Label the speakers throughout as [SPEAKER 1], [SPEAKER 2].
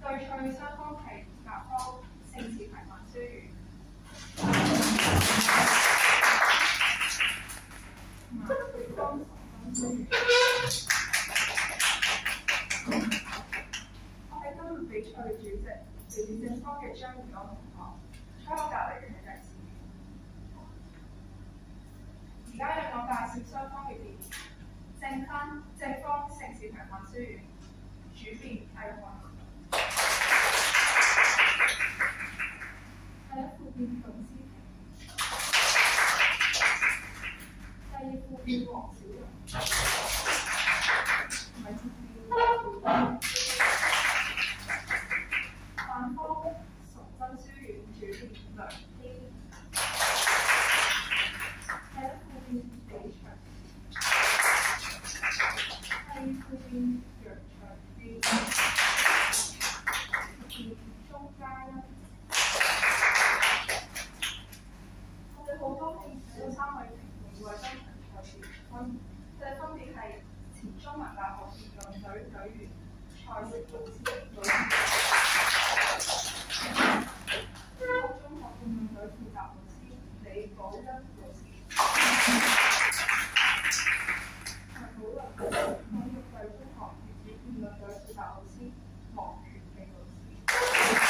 [SPEAKER 1] 對賽雙方係甲方姓氏提問書語。對方書語。我係今日比賽嘅主席，嚟自正方嘅張怡安同學，喺我隔離嘅係第四。而家讓我介紹雙方嘅辯論。正方姓氏提問書語，主辯係運。第一副辯董思婷，第二副辯黃小龍，第三副辯反方崇真書院主辯梁希，第一副辯李祥，第二副辯楊長基，第鐘嘉欣。我哋好高興請到3位評判為今場賽事評分，佢哋分別係前中文大學辯論隊隊員蔡淑老師女士，中學辯論隊負責老師李寶欣老師，同埋保良港育際中學粵語辯論隊負責老師黃權記老師。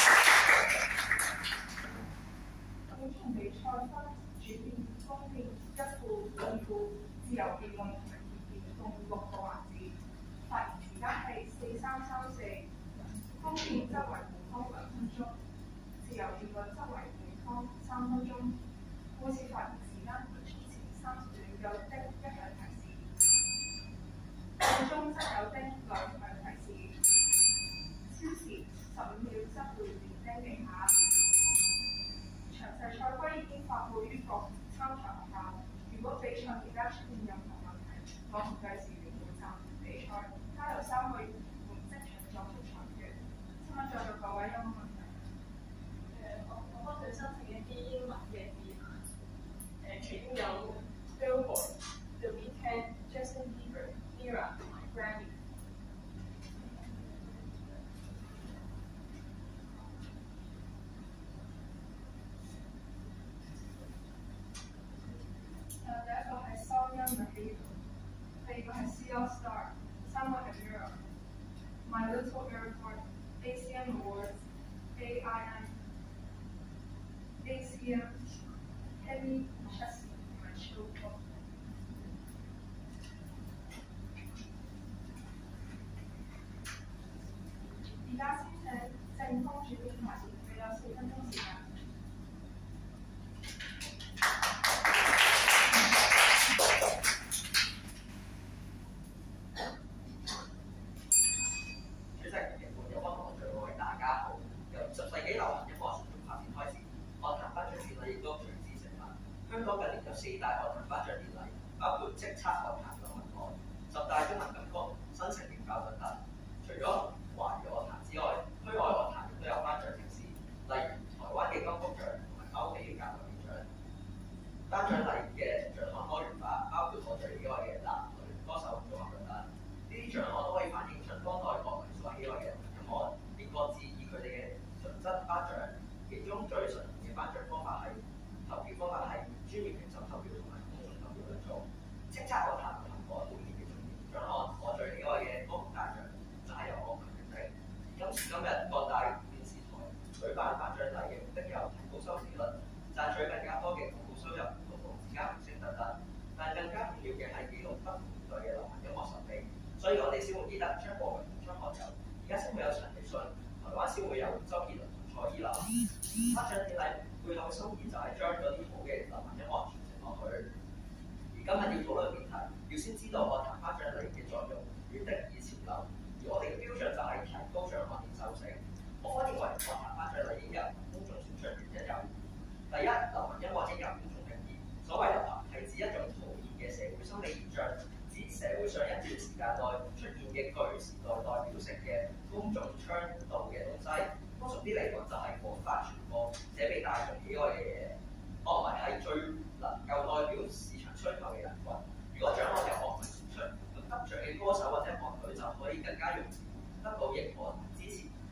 [SPEAKER 1] 本場比賽分主辯、攻辯、一副、二副、自由辯論同埋結辯共6個環節，發言時間係4334，攻辯則為每方2分鐘，自由辯論則為每方3分鐘。每次發言時間前30秒有叮1響提示，半鐘則有叮2響提示，超時15秒則會連叮幾下。詳細賽規已經發布於各參賽學校。如果比賽期間出現任何問題，我同計時員會暫停比賽，交由3位評判即場作出裁決。請問在座各位有冇問題？
[SPEAKER 2] 我幫佢申請一啲英文嘅字眼，其中有 Billboard、The Weeknd、Justin Bieber、Mira 同埋 Grammy。
[SPEAKER 1] 第一個係 Song Young 嘅 Hero， 第二個係 C All-Star， 第三個係 Mira、My Little Airport、ACM Awards、AIM、ACM、Heavy、Chelsea 同埋 Chill Pop。而家先請正方主辯同埋辯手有4分鐘時間。
[SPEAKER 3] 香港近年有4大樂壇頒獎典禮，包括叱咤樂壇兩文案、10大中文金曲、新城名教等等。除咗華語樂壇之外，區外樂壇亦都有頒獎盛事，例如台灣嘅金曲獎同埋歐美嘅格萊美獎。頒獎禮嘅獎項多元化，包括我最喜愛嘅男女歌手組合等等。呢啲獎項都可以反映出當代國民所喜愛嘅音樂，並各自以佢哋嘅準則頒獎。其中最常見嘅頒獎方法係投票方法係專業評審投票同埋公眾投票兩種。叱咤樂壇同我表現嘅重點獎項，我最喜愛嘅歌曲大獎就係由樂評決定。今時今日各大電視台舉辦頒獎禮嘅目的有提高收視率、賺取更加多嘅廣告收入同防止加明星等等，但更加重要嘅係記錄不同年代嘅流行音樂神秘。所以我哋先會記得張國榮同張學友，而家先會有陳奕迅，台灣先會有周杰倫同蔡依林。頒獎典禮背後嘅心意就係將嗰啲好嘅流行音樂傳承落去。而今日要討論嘅議題，要先知道樂壇頒獎禮嘅作用與定義潮流，而我哋嘅標準就係提高獎項認受性。我方認為樂壇頒獎禮應由公眾選出原因有：第一，流行音樂應由公眾定義。所謂流行係指一種普遍嘅社會心理現象，指社會上一段時間內出現嘅具時代代表性嘅公眾倡導嘅東西。通俗啲嚟講就係廣泛傳播且被大眾喜愛嘅嘢。樂迷係最能夠代表市場需求嘅人群。如果獎項由樂迷選出，咁得獎嘅歌手或者樂隊就可以更加容易得到認可同支持，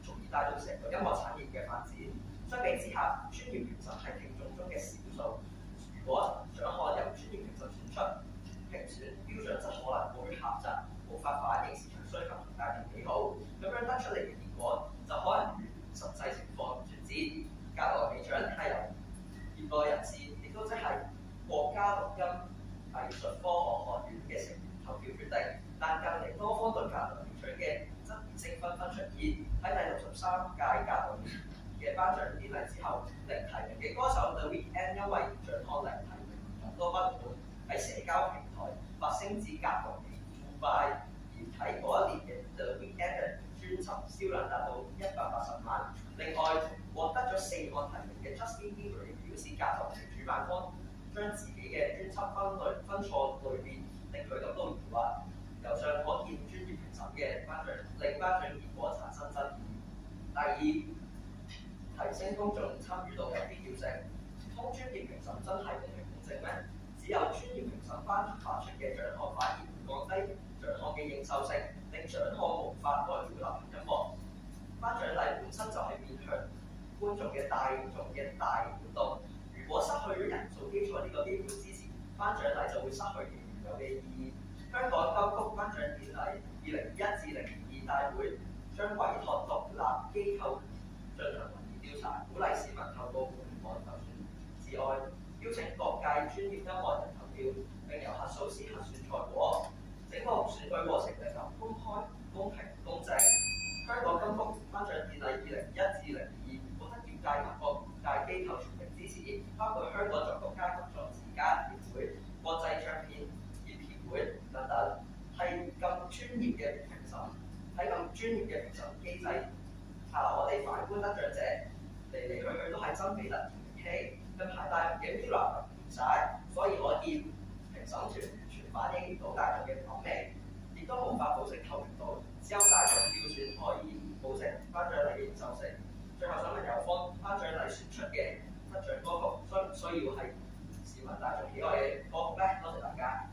[SPEAKER 3] 從而帶動成個音樂產業嘅發展。相比之下，專業評審係聽眾中嘅少數。如果獎項由專業評審選出，評選標準則可能過於狹窄，無法反映市場需求同大眾喜好，咁樣得出嚟嘅結果就可能與實際情況唔絕知。格萊美獎係由業內人士，亦都即係國家錄音藝術科學院嘅成員投票決定，但近嚟多方對格萊美獎嘅爭議聲紛紛出現。喺第63屆格萊美嘅頒獎典禮之後，零提名嘅歌手 The Weeknd 因為獎項零提名眾多不滿，喺社交平台發聲指格萊美腐敗，而喺嗰一年嘅 The Weeknd 嘅專輯銷量達到180萬。另外，獲得咗4項提名嘅 Justin Bieber 表示，格萊美主辦方將自己嘅專輯分錯類別，令佢感到疑惑。由上可見，專業評審嘅令頒獎結果產生爭議。第二，提升公眾參與度嘅必要性。通專業評審真係公平公正咩？只有專業評審發出嘅獎項，反而會降低獎項嘅認受性，令獎項無法代表流行音樂。頒獎禮本身就係面向觀眾嘅大活動，如果失去咗人數基礎呢個基本支持，頒獎禮就會失去其原有嘅意義。香港金曲頒獎典禮2021至2022大會將委託獨立機構進行民意調查，鼓勵市民透過互聯網投選之外，邀請各界專業音樂人投票，並由核數師核算賽果。整個選舉過程力求公開、公平、公正。香港金曲頒獎典禮2021至2022獲得業界及各界機構全力支持，包括香港作曲家及作詞家協會、國際唱片業協會等等，係咁專業嘅評審，喺咁專業嘅評審機制下，我哋反觀得獎者嚟嚟去去都係曾比特、田希，近排大紅嘅 Mirror 唔晒，所以可見評審團完全反映唔到大眾嘅口味，亦都無法保證透明度。只有大眾票選可以保證頒獎禮嘅認受性。最後想問有方，頒獎禮選出嘅得獎歌曲需唔需要係市民大眾喜愛嘅歌曲咧？多謝大家。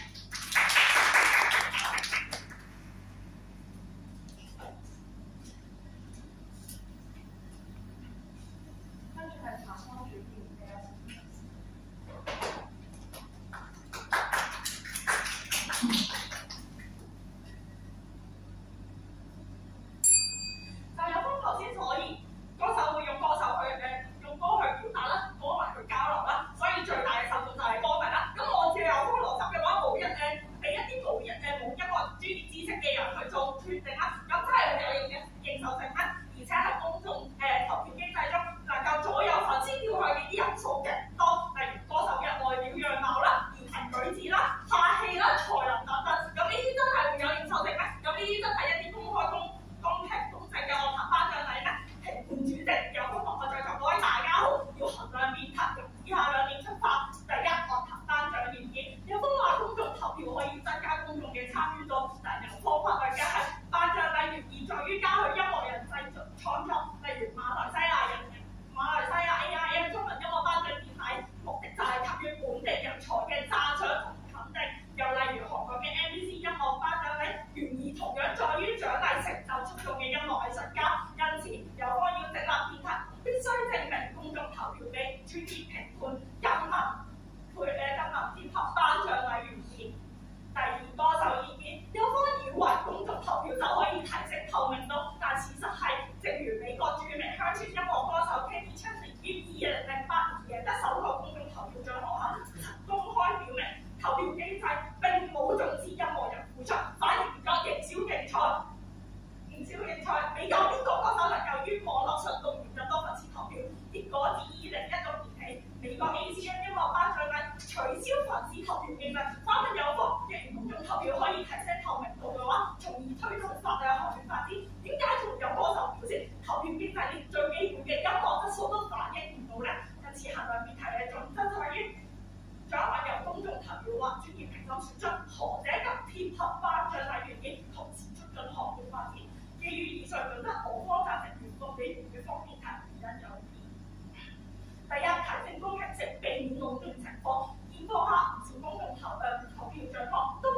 [SPEAKER 1] 跟住係查方主編嘅。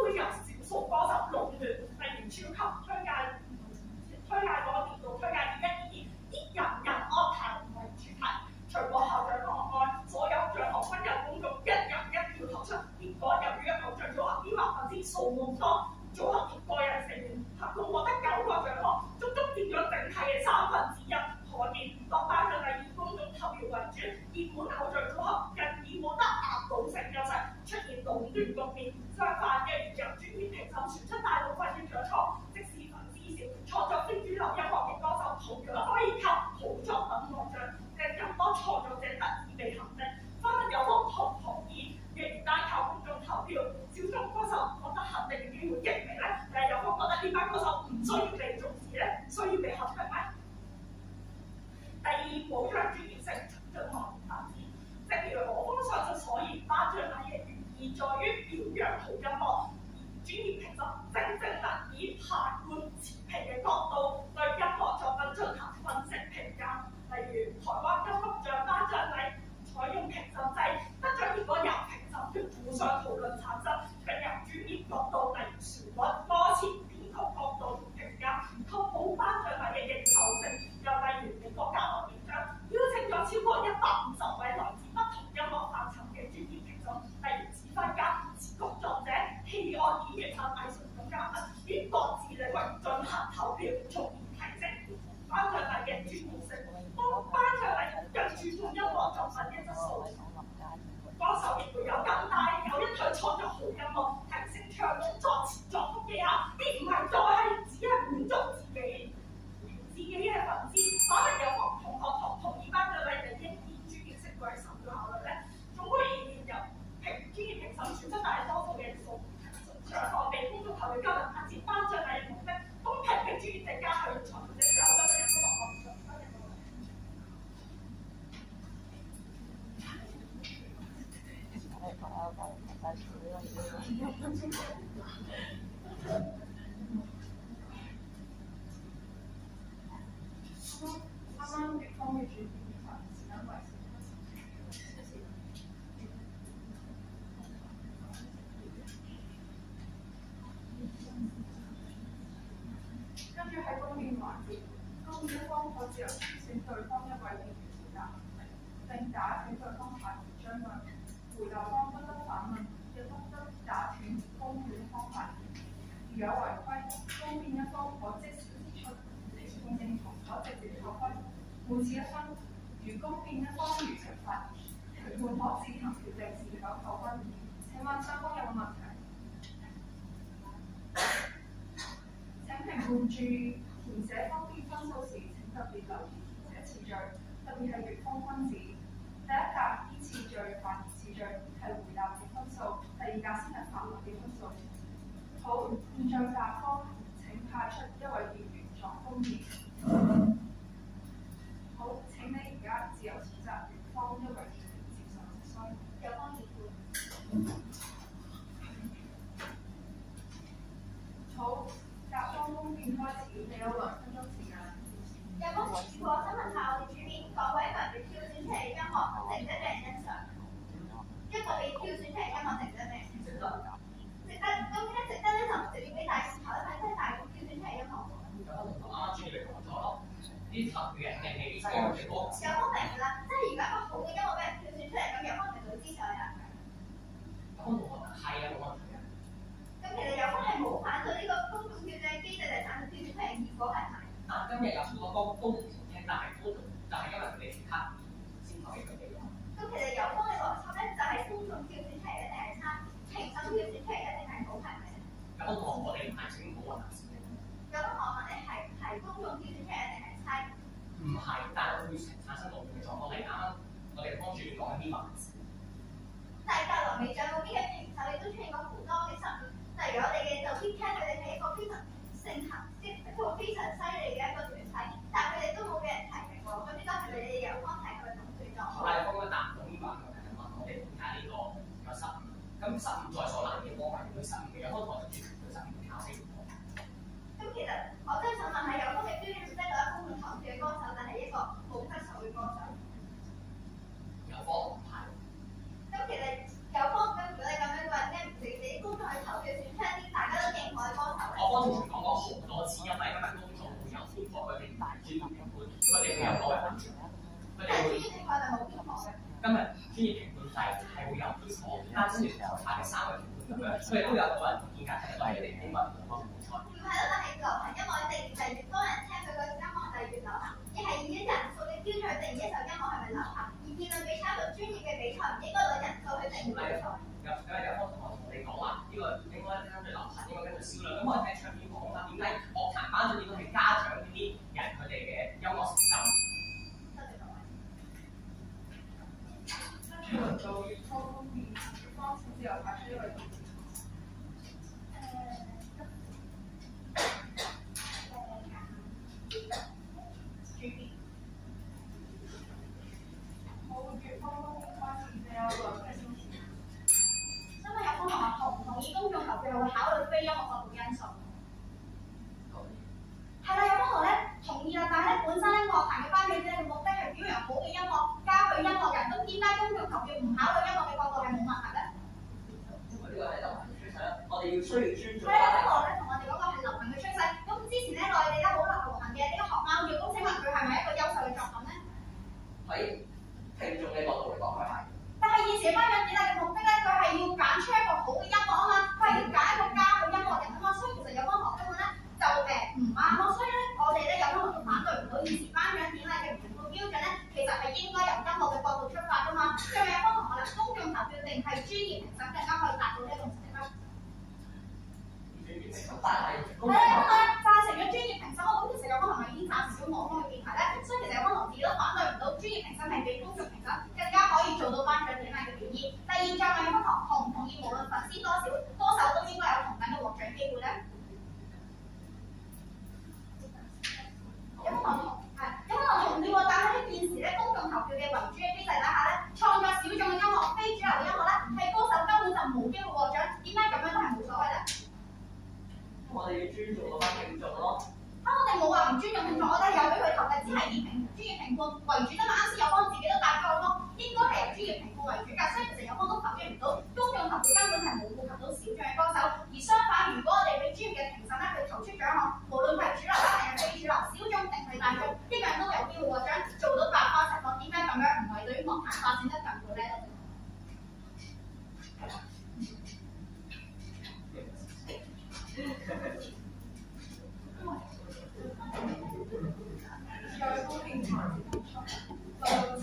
[SPEAKER 2] 超級推介嗰個年度推介已經解嗰首唔需要被重視咧？需要被合併咧？第二，保障專業性，進行發展。正如我剛才就所言，頒獎禮嘅原意在於表揚好音樂，而專業評審正正能以客觀持平嘅角度對音樂作品進行分析評價。例如台灣金曲獎頒獎禮採用評審制，得獎結果由評審團互相討論產生，並由專業角度例如旋律、歌詞、編曲角度評價，確保頒獎禮嘅認受性。又例如美國格萊美獎邀請咗超過150位來自不同音樂範疇嘅專業評審，例如指揮家、詞曲作者、戲樂演員等藝術總監等，於各自領域進行投票，從而提升頒獎禮嘅專業性。當頒獎禮更注重音樂作品嘅質素，歌手亦會有更大有一隊創作好音樂，提升唱功、作詞作曲技巧，而唔係再係只係滿足自己嘅粉絲。可能有同學同意頒獎禮理應以專業性為首要考慮咧。總歸而言，由專業評審選出大多數嘅數獎項被公眾投票交流，達至頒獎禮嘅目的，公平嘅專業定價去財務嘅時候，就會有個學術分嘅問題。
[SPEAKER 1] 啱啱粵方嘅主編其實是因為跟住喺公辯環節，公辯方可自由選對方一位議員負責，並打斷對方發言將論，回答方不得反問，亦不得打斷公辯一方發言。如有違規，公辯一方可即時指出，並認同可直接扣分。每次1分，如公辯一方如實發言，裁判可自行決定是否扣分。請問雙方有冇問題？請評判注意填寫公辯分數時，請特別留意填寫次序，特別係粵方分子。第一格依次序發言次序係回答嘅分數，第二格先係發問嘅分數。好，現在甲方請派出一位議員作公辯。好，請你而家自由選擇粵方一位議員接受質詢。有方議員。好，甲方公辯開始，你有2分鐘時間。
[SPEAKER 4] 有方議員，我想問下我哋主編各位文被挑選出嚟嘅音樂，值唔值得人欣賞？一個被挑選出嚟嘅音樂值唔值得人欣賞？值得，咁點解值得咧？就唔直接俾大眾睇，即係大眾挑選出嚟嘅音樂。
[SPEAKER 3] 有方同啱啱專業講咗咯，啲投票人係未必知我哋歌。
[SPEAKER 4] 有方明啦，即係如果一個好嘅音樂俾人挑選出嚟，咁有方明就會支持我哋啦。
[SPEAKER 3] 有方同學係啊，冇問題嘅。
[SPEAKER 4] 咁其實有方係冇反對呢個公眾票嘅機制嚟產生挑選出嚟，結果係咪？
[SPEAKER 3] 嗱，今日有好多歌都唔好聽，但係都就係因為佢哋其他先投嘅佢哋咯。
[SPEAKER 4] 咁其實有方嘅邏輯咧，就係公眾挑選出嚟一定係差，評審挑選出嚟一定係好，係咪？
[SPEAKER 3] 有方同學我哋唔係整好啊，頭先。
[SPEAKER 4] 有方我問你係公眾挑選出嚟一定係差？
[SPEAKER 3] 唔係，但係會產生到嘅狀況係啱啱我哋幫住講緊啲文字。
[SPEAKER 4] 但係格萊美獎嗰邊嘅評審亦都出現過好多嘅失誤，例如我哋嘅就編劇佢哋係一個非常盛行，即係一個非常犀利嘅一個團體，但係佢哋都冇俾人提名喎。咁呢個係咪你哋有方提佢嘅總選狀？
[SPEAKER 3] 好啦，幫佢答到呢個問題問我哋點解呢個有失誤？咁失誤在所難免，我係會失誤嘅，有方同學就絕對失誤考試唔到。
[SPEAKER 4] 咁其實我真係想問下，有方嘅標準唔係覺得公眾投票嘅歌手，但係一個冇質素嘅歌手？
[SPEAKER 3] 有方唔係。
[SPEAKER 4] 咁其實有方咁，如果你咁樣嘅話，點解唔自己公眾去投票選出一啲大家都認可嘅歌手咧？
[SPEAKER 3] 我幫之前講過好多次，因為公眾會有偏頗，佢哋唔係專業評判，佢哋會有個人判斷，佢哋會。
[SPEAKER 4] 專業評判係冇偏頗嘅。
[SPEAKER 3] 今日專業評判制係會有偏頗，但係跟住台下嘅3位評判咁樣，佢哋都有個人見解，係你哋起碼唔好冇錯。
[SPEAKER 4] 唔係咯，但係流行音樂定義就係越多人聽佢個音樂就越流行，亦係以人數嘅標準去定義一首音樂係咪流行。而辯論比賽一個專業嘅比賽，唔應該攞人數去定義比賽。
[SPEAKER 3] 有方同學同你講話，呢個應該跟住流行，應該跟住銷量。咁我睇唱片講啦，點解樂壇頒獎應該係家長呢啲人佢哋嘅音樂成就？
[SPEAKER 4] 多謝各位。
[SPEAKER 1] 跟住輪到粵方公辯，粵方請自由派出一位議員。
[SPEAKER 3] 重嗰班聽眾咯。
[SPEAKER 4] 我哋冇話唔尊重聽眾，我哋有俾佢投嘅，只係以專業評判為主啫嘛。啱先有方自己都答咗我方，應該係由專業評判為主㗎，所以其實有方都投標唔到，公眾投票根本係冇顧及到小眾嘅歌手。而相反，如果我哋俾專業嘅評審咧，佢投出獎項，無論係主流啦定係非主流，小眾定係大眾，一樣都有機會獲獎，做到百花齊放。點解咁樣唔係對於樂壇發展得更好咧？
[SPEAKER 1] 在公平財政出，就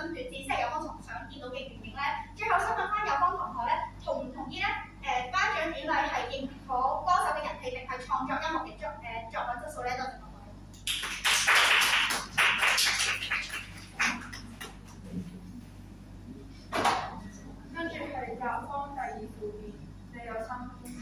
[SPEAKER 4] 短字，即係有方同學想見到嘅原型咧。最後想問翻有方同學咧，同唔同意咧？頒獎典禮係認可歌手嘅人氣，定係創作音樂嘅作品質素咧？多謝各位。
[SPEAKER 1] 跟住係甲方第二附件，你有3分。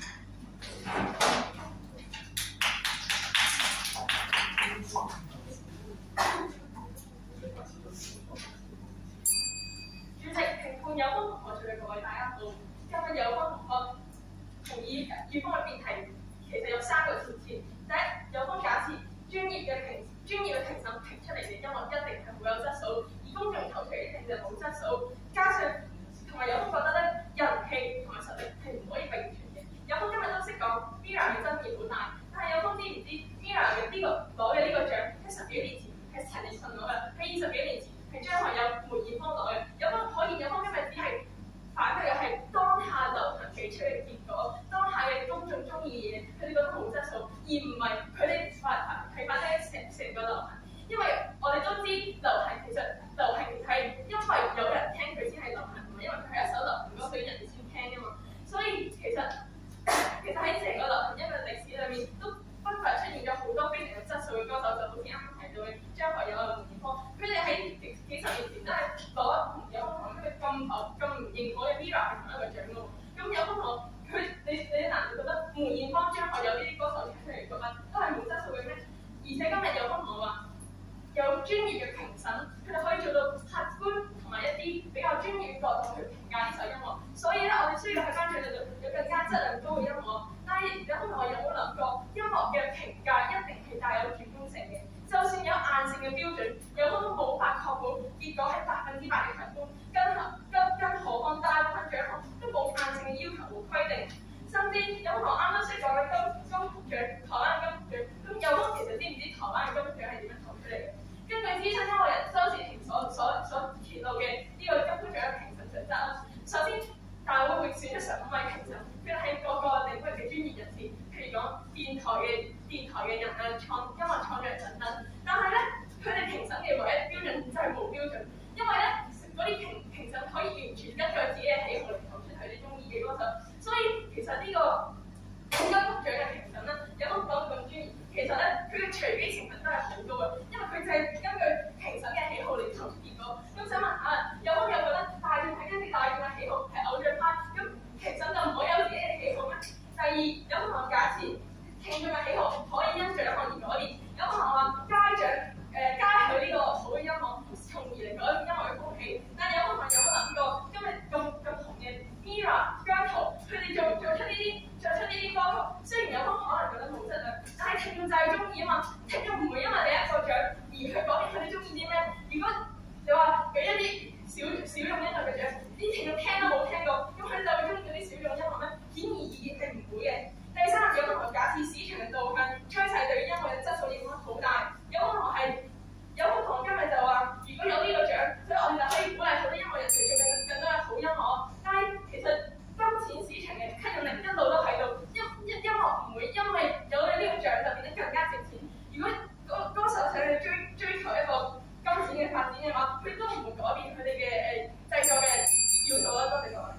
[SPEAKER 2] 主席，評判有方同學在各位大家好。今日有方同學同意乙方嘅辯題，其實有3個條件。第一，有方假設專業嘅評審評出嚟嘅音樂一定係好有質素，而公眾投出一定就冇質素。加上同埋有方覺得咧，人氣同埋實力係唔可以並存嘅。有方今日都識講 Mirror 嘅爭議好大，但係有方知唔知 Mirror 嘅攞嘅呢個獎喺10幾年前係陳奕迅攞嘅，喺20幾年前係張學友、梅艷芳攞嘅。有方今日只係反對嘅係當下流行企出嘅結果，當下嘅公眾中意嘅嘢，佢哋覺得好質素，而唔係佢哋睇法咧成個流行。因為我哋都知流行其實流行係因為有人聽佢先係流行，唔係因為佢係一首流行歌俾人哋先聽㗎嘛。所以其實喺成個流行音樂歷史裏面，都不乏出現咗好多非常有質素嘅歌手，就好似啱啱提到嘅張學友啊、梅艷芳，佢哋喺幾十年前都係攞有方同學咁唔認可嘅 Mirror 係同一個獎㗎喎。咁有方同學你難道覺得梅艷芳、張學友呢啲歌手出嚟嘅作品都係冇質素嘅咩？而且今日有方同學話，有專業嘅評審，佢哋可以做到客觀同埋一啲比較專業嘅角度去評價呢首音樂。所以咧，我哋需要喺頒獎禮度有更加質量高嘅音樂。但係有方同學有冇諗過，音樂嘅評價一定係帶有主觀性嘅。就算有硬性嘅標準，有方都冇法確保結果係100%嘅客觀。更何況大部分獎項都冇硬性嘅要求和規定。甚至有方啱啱識講嘅金曲獎、台灣金曲獎，咁有方其實知唔知台灣嘅金曲獎係點樣投出嚟嘅？根據資深音樂人周志平所揭露嘅呢個金曲獎嘅評審準則啦，首先大會會選出15位評審，佢哋係各個領域嘅專業人士，譬如講電台嘅人啊、音樂創作人等等。但係咧，佢哋評審嘅唯一標準就係冇標準，因為咧嗰啲評審可以完全根據自己嘅喜好嚟投出佢哋中意嘅歌手，所以其實呢個金曲獎嘅評審咧，有冇講咁專業？其實咧，佢嘅隨機成分都係好高嘅，因為佢就係根據評審嘅喜好嚟投出結果。咁想問下，有冇覺得大眾係根據大眾嘅喜好係偶像派，咁評審就唔可以有自己嘅喜好咩？第二，有冇同學假設聽眾嘅喜好可以因獎項而改變？有冇同學話加佢呢個好嘅音樂，從而嚟改變音樂嘅風氣？但係有冇同學有冇諗過，今日咁紅嘅 Mirror、姜濤，佢哋做出呢啲歌曲，雖然有方可能覺得冇質量，但係聽眾就係中意啊嘛。聽眾唔會因為你一個獎而去改變佢哋中意啲咩。如果你話俾一啲小眾音樂嘅獎，啲聽眾聽都冇聽過，咁佢哋就會中意嗰啲小眾音樂咩？顯而易見係唔會嘅。第三，有同學假設市場嘅導向趨勢對於音樂嘅質素影響好大。有同學今日就話，如果有呢個獎，所以我哋就可以鼓勵好多音樂人去做更多嘅好音樂。但係其實金錢市場嘅吸引力一路都喺度，音樂唔會因為有咗呢個獎就變得更加值錢。如果歌手想去追求一個金錢嘅發展嘅話，佢都唔會改變佢哋嘅製作嘅要素啦。多謝各位。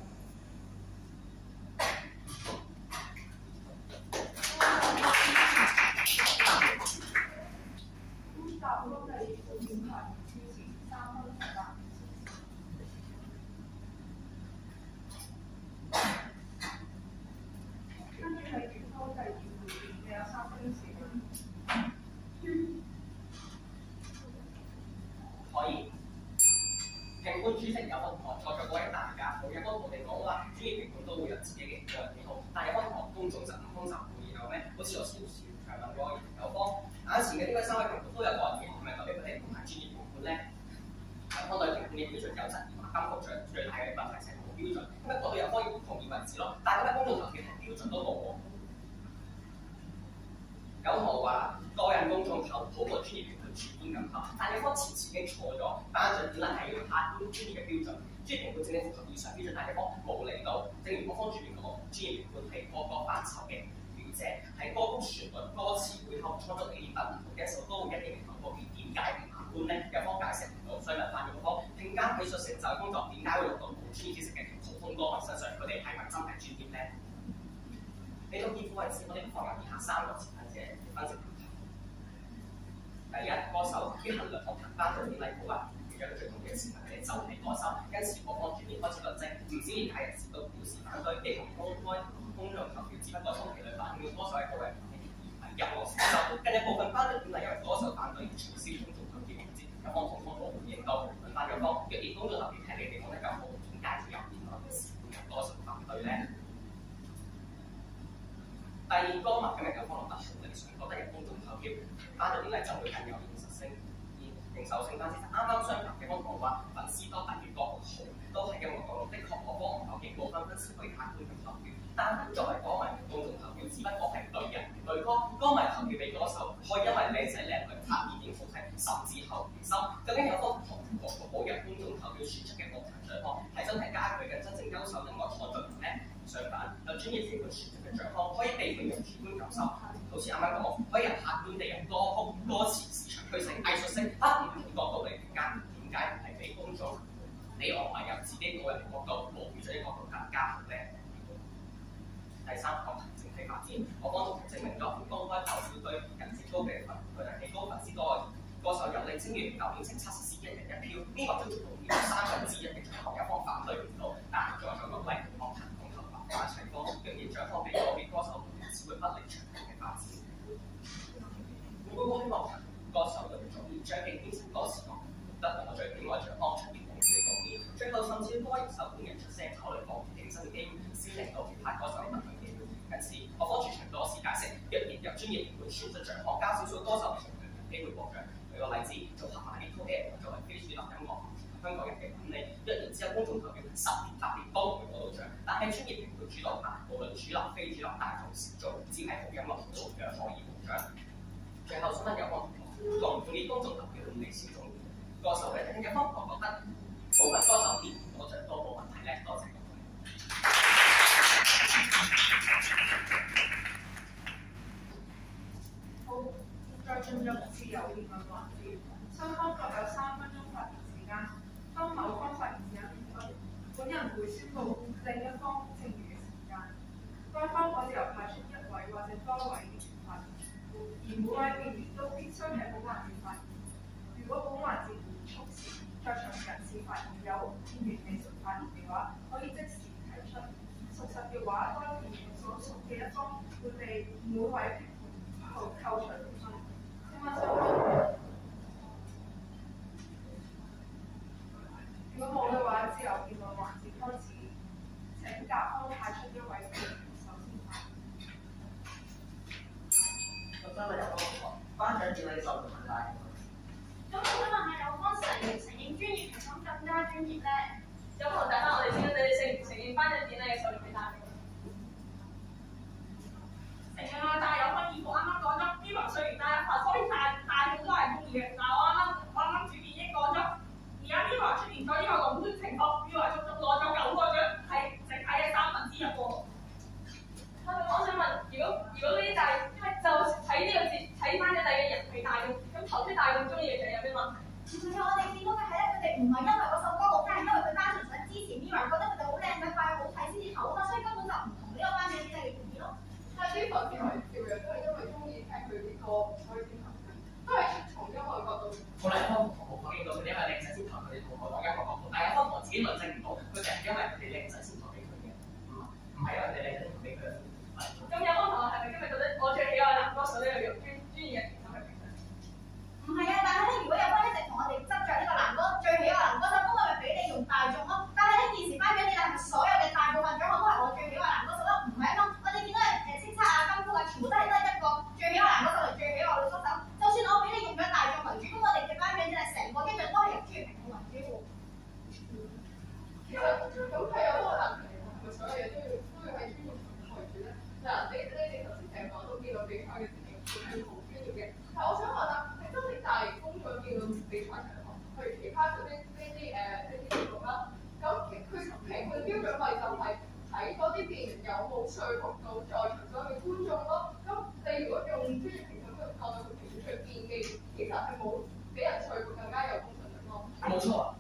[SPEAKER 1] 甲方第二附件係支持3分18。跟住係乙方第二附件，你有3分時間。
[SPEAKER 3] 可以。評判主席有方同學坐在嗰位大家，有方同我哋講話，專業評判都會有自己嘅個人喜好，但有方同學公眾就唔公就會有咩？好似我少少長問過有方，眼前嘅呢位3位評判都有個人喜好，係咪代表佢哋唔係專業評判咧？有方對評判嘅標準有質疑，金曲獎最大嘅問題係冇標準，咁咪嗰度有方要同意為止咯。但係咁嘅公眾投票係標準都冇喎。有同學話個人公眾投好過專業評判主觀感受，但係有方前次已經錯咗，頒獎典禮係要客觀專業嘅標準，專業評判正正符合以上標準，但係有方冇嚟到。正如各方主編講，專業評判係各個範疇嘅表者，係歌曲旋律、歌詞背後創作理念不同嘅一首歌會一定嚟講個點解唔客觀咧？有方解釋唔到，所以問翻有方評價
[SPEAKER 5] 間藝術成就工作點解會落到冇專業知識嘅普通歌迷身上？佢哋係咪真係專業咧？嚟到見苦為止，我哋不妨有以下3個前提者嘅分析。第一，歌手於衡量樂壇頒獎典禮好壞，其中一個最重要嘅前提係就係歌手。因此，各方全面開始論證，唔少業界人士都表示反對，認同公眾投票只不過充其量反映歌手係個人而唔係任何成就。近日部分頒獎典禮因為歌手反對而取消公眾投票環節，有方同方冇回應到，問翻有方，若然公眾投票聽你哋講得咁好，點解會有言論嘅事會有歌手反對咧？第二，歌迷今日有方落得好理想，覺得有公眾投票頒獎典禮就會更有認受性。但是啱啱相反嘅方講話，粉絲多等於歌好，都係音樂講的確我方唔否認部分粉絲可以客觀咁投票，但係作為歌迷，公眾投票只不過係對人對歌，歌迷投票俾歌手，可以因為靚仔靚女拍電影好睇，甚至後期心。究竟有方同個保人公眾投票選出嘅樂壇獎項係真係加佢嘅真正優秀音樂創作人咧？相反，有專業評判選出嘅獎項可以被佢用主觀感受，好似啱啱講，可以由客觀地由歌曲、歌詞、市場趨勢、藝術性不同角度嚟評價，點解唔係俾公眾？你我咪由自己個人角度、無標準嘅角度更加好咧？第三，樂壇整體發展，我方同時證明咗公開投票對人氣高嘅佢人氣高粉絲多歌手有利，正如舊年測試1人1票，呢個都同意1/3嘅獎項有方反對唔到，但係在座各位樂壇共同合法齊方，若然獎項俾個別歌手，只會不利長遠嘅發展。如果我希望歌手對重要將競變成歌詞樂，得我最喜愛獎項出現同事嘅貢獻，最後甚至歌手本人出聲考慮放棄競爭嘅機會，先令到其他歌手得到機會。因此，我方主場多次解釋，若然由專業評判選出獎項，加少數歌手同樣有機會獲獎。舉個例子，組合埋 Echo Air 作為非主流音樂香港人嘅管理，若然只有公眾投票10年8年都唔會攞到獎，但係專業評判主導下，無論主流非主流大同小眾，只係好音樂同樣可以獲獎。最後想問有方同意公眾投票唔理小眾歌手嘅，有方覺得部分歌手連攞獎都冇問題咧？多謝各位。
[SPEAKER 1] 好，再進入自由辯論環節，雙方各有3分鐘發言時間。當某方發言時間完畢，本人會宣布另一方剩餘嘅時間。該方可自由派出1位或者多位議員發言，而每位議員都必須係本環節發言。如果本環節促時，在場人士發言有議員未曾發言嘅話，可以即時提出。屬實嘅話，該議員所屬嘅一方會被每位評判扣除6分。請問雙方？如果冇嘅話，自由辯論環節開始。請甲方派出1位議員首先發言。
[SPEAKER 3] 咁今日有個頒獎典禮受到問題。
[SPEAKER 4] 咁我想問下，有方承認專業評審更加專業咧？
[SPEAKER 2] 有冇大家我哋知道你哋承唔承認頒獎典禮嘅受眾係大嘅？承認啦，但係有分義務啱啱講咗，呢輪雖然大所以大眾都係中意嘅，但係我啱啱主編已經講咗，而家呢輪出現咗呢個壟斷情況，以為仲攞咗9個獎，係整體嘅1/3喎。我想問，如果呢啲大，因為就睇呢個節睇翻嘅第嘅人係大眾，咁投出大眾中意嘅嘢有咩問題？
[SPEAKER 4] 唔係啊，我哋見到嘅係咧，佢哋唔係因為嗰首歌好聽，係因為佢單純想支持 Mirror，覺得佢哋好靚仔快好睇先至投啊嘛，所以根本就唔同呢個頒獎典禮嘅意義咯。
[SPEAKER 1] 但係呢份票係票嘅，都係因為中意聽佢啲歌，所以先投嘅，都係從音樂角度。
[SPEAKER 5] 好啦，一方同我見到佢哋因為靚仔先投佢哋，同我講一個角度，但係一方同自己論證唔到，佢哋係因為佢哋靚仔先投俾佢嘅，唔係因為佢哋靚仔先投俾佢。
[SPEAKER 2] 咁有方同學係咪今日覺得我最喜愛男歌手呢個用專業嘅評審去評審？
[SPEAKER 4] 唔係啊，但係咧，如果有方一直同我哋執着呢個男歌最喜愛男歌手，咁我咪俾你用大眾咯。但係呢件事頒獎典禮係咪所有嘅大部分獎項都係我最喜愛男歌手咯？唔係啊嘛，我哋見到叱咤啊、金曲啊，全部都係得一個最喜愛男歌手同最喜愛女歌手。就算我俾你用咗大眾為主，咁我哋嘅頒獎典禮成個一樣都係由專業評判為主喎。
[SPEAKER 1] 其實咁係有個難題，係咪所有嘢都要喺專業評判為主咧？嗱，你頭先成日講都見到比賽嘅時候係好專業嘅，但我想問啦，係真係大公眾見到比賽場合，譬如其他嗰啲節目啦，咁佢評判標準咪就係睇嗰啲辯員有冇說服到在場所有嘅觀眾咯。咁你如果用專業評判嘅角度去評判出辯嘅，其實係冇俾人說服更加有公信力咯。
[SPEAKER 5] 冇錯，評判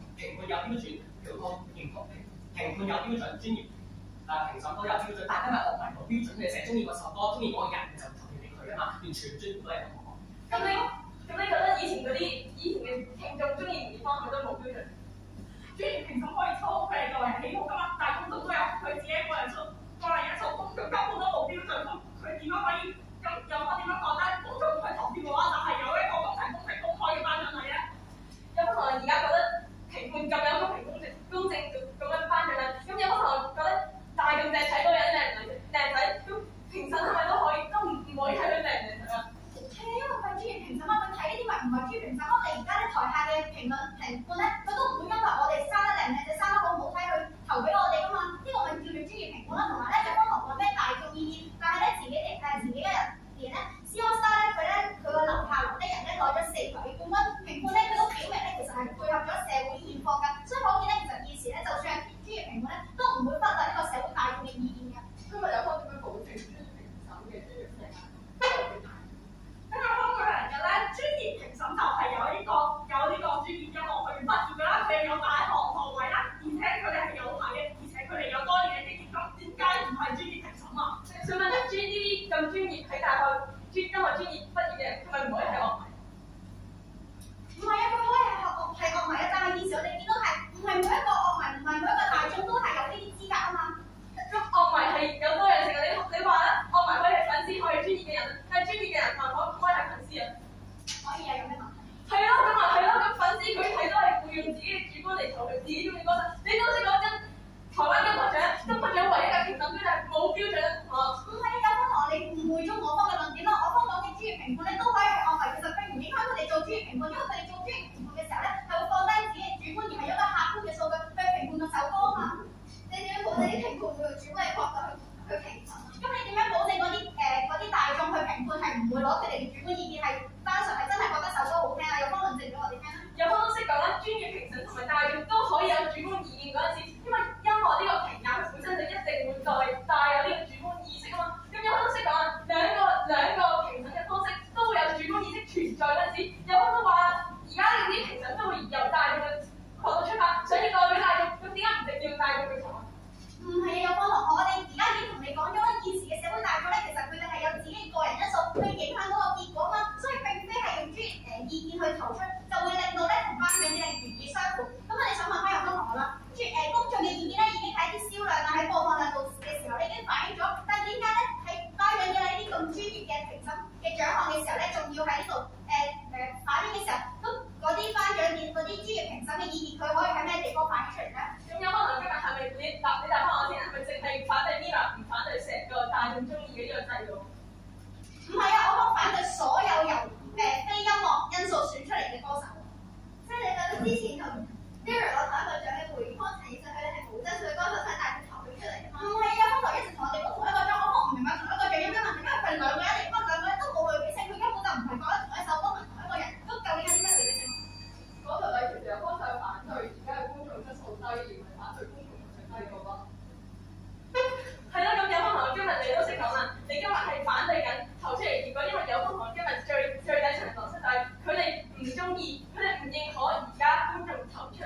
[SPEAKER 5] 有標準，表哥認同評判有標準，專業評審都有標準，但今日我唔係個標準，你成日中意嗰首歌，中意嗰個人就投票俾佢啊嘛，完全專業都係咁講。
[SPEAKER 2] 咁你覺得以前嘅聽眾中意梅艷芳，佢都冇標準？專業評審可以抽佢哋作為喜好㗎嘛，但係公眾都有佢自己個人一套公，佢根本都冇標準，佢點樣可以咁有乜點樣講咧？公眾去投票嘅話，就係有一個公平、公開嘅頒獎禮咧。有冇同學而家覺得評判咁有公正咁樣頒獎禮？咁有冇同學覺得大眾淨係睇到人靚唔靚仔，咁評審係咪都可以唔可以睇佢靚唔靚仔啊？
[SPEAKER 4] 係因為佢係專業評審啊，佢睇呢啲咪唔係專業評審咯。你而家咧台下嘅評判咧，佢都唔會因為我哋生得靚唔靚仔、生得好唔好睇去投俾我哋噶嘛。呢個咪叫做專業評判啦。同埋咧，有幫同學咩大眾意見，但係咧自己嘅人連咧 C AllStar 咧佢個樓下樓的人咧攞咗4強嘅冠軍，評判咧佢都表明咧其實係配合咗社會現況㗎。所以可見咧，其實現時咧就算係專業評判咧，都唔會忽略呢個社會大眾嘅意見㗎。
[SPEAKER 1] 今日有方點樣保證專業評審嘅專業性啊？
[SPEAKER 2] 因為香港人嘅咧，專業評審就係有呢個專業音樂去畢業㗎啦，佢哋有大學學位啦，而且佢哋係有牌嘅，而且佢哋有多年嘅經驗。咁點解唔係專業評審啊？想問呢啲咁專業喺大學音樂專業畢業嘅人，係咪唔可以係樂迷？
[SPEAKER 4] 唔係啊，佢可以係樂迷啊，但係現時我哋見到係唔係每一個樂迷，唔係每一個大眾都係有呢啲資格啊嘛。
[SPEAKER 2] 咁樂迷係有多樣性嘅，你話咧，樂迷可以係粉絲，可以係專業嘅人，但係專業嘅人可唔可以係粉絲啊？
[SPEAKER 4] 可以啊，有咩問題？
[SPEAKER 2] 係咯，咁粉絲佢係都係會用自己嘅主觀嚟投佢自己中意歌手。你都識講真，台灣金曲獎唯一嘅評審標準係冇標準啊！
[SPEAKER 4] 唔係啊，有方同學你誤會咗我方嘅論點啦。我方講嘅專業評判咧都可以係樂迷，其實並唔影響佢哋做專業評判，因為佢哋做專業評判嘅時候咧係會放低自己嘅主觀，而係有一個客觀嘅數據去評判嗰首歌啊嘛。你點樣保證啲評判會用主觀嘅角度去評審？咁你點樣保證嗰啲大眾去評判係唔會攞佢哋嘅主觀意見係單純係真係覺得首歌好聽啊？有方論證俾我哋聽啦。
[SPEAKER 2] 有方都識講啦，專業評審同埋大眾都可以有主觀意見嗰陣時，因為音樂呢個評價佢本身就一定會帶有呢個主觀意識啊嘛。咁有方都識講啦，兩個評審嘅方式都會有主觀意識存在嗰陣時，有方都話而家呢啲評審都會由大眾嘅角度出發，想要代表大眾，咁點解唔直接用大眾去投啊？
[SPEAKER 4] 唔係啊，有方同學，我哋而家已經同你講咗啦，現時嘅社會大眾咧，其實佢哋係有自己嘅個人因素去影響嗰個結果嘛，所以並非係用專業意見去投出，就會令到咧同頒獎嘅原意相符。咁我哋想問翻有方同學啦，公眾嘅意見咧已經喺啲銷量啊，喺播放量度嘅時候，你已經反映咗，但係點解咧喺頒獎嘅呢啲咁專業嘅評審嘅獎項嘅時候咧，仲要喺呢度反映嘅時候，咁嗰啲頒獎嘅嗰啲專業評審嘅意見，佢可以喺咩地方反映出嚟咧？
[SPEAKER 2] 咁有可能今日係咪你答翻我先，係咪淨係反對 MIRROR 唔反對成個大眾中意嘅呢個制度？
[SPEAKER 4] 唔係啊，我講反對所有由非音樂因素選出嚟嘅歌手。即係你覺得之前同 MIRROR 攞台一個獎嘅梅艷芳，其實佢哋係冇質素嘅歌手，所以大眾投票出嚟嘅嘛。唔係啊，方台一直同我哋講同一個獎，我唔明白同一個獎有咩問題，因為佢哋兩個人嚟，兩個人都冇類比性，佢根本就唔係講同一首歌，唔係同一個人，咁究竟係啲咩類比性？
[SPEAKER 1] 嗰條例其實有方向反對而家嘅公眾質素低，而唔係反對公眾質素低嘅咯。
[SPEAKER 2] 係咯，咁有方同學今日你都識講啦，你今日係反對緊投出嚟結果，因為有方同學今日最底層嘅邏輯就係佢哋唔中意，佢哋唔認可而家觀眾投出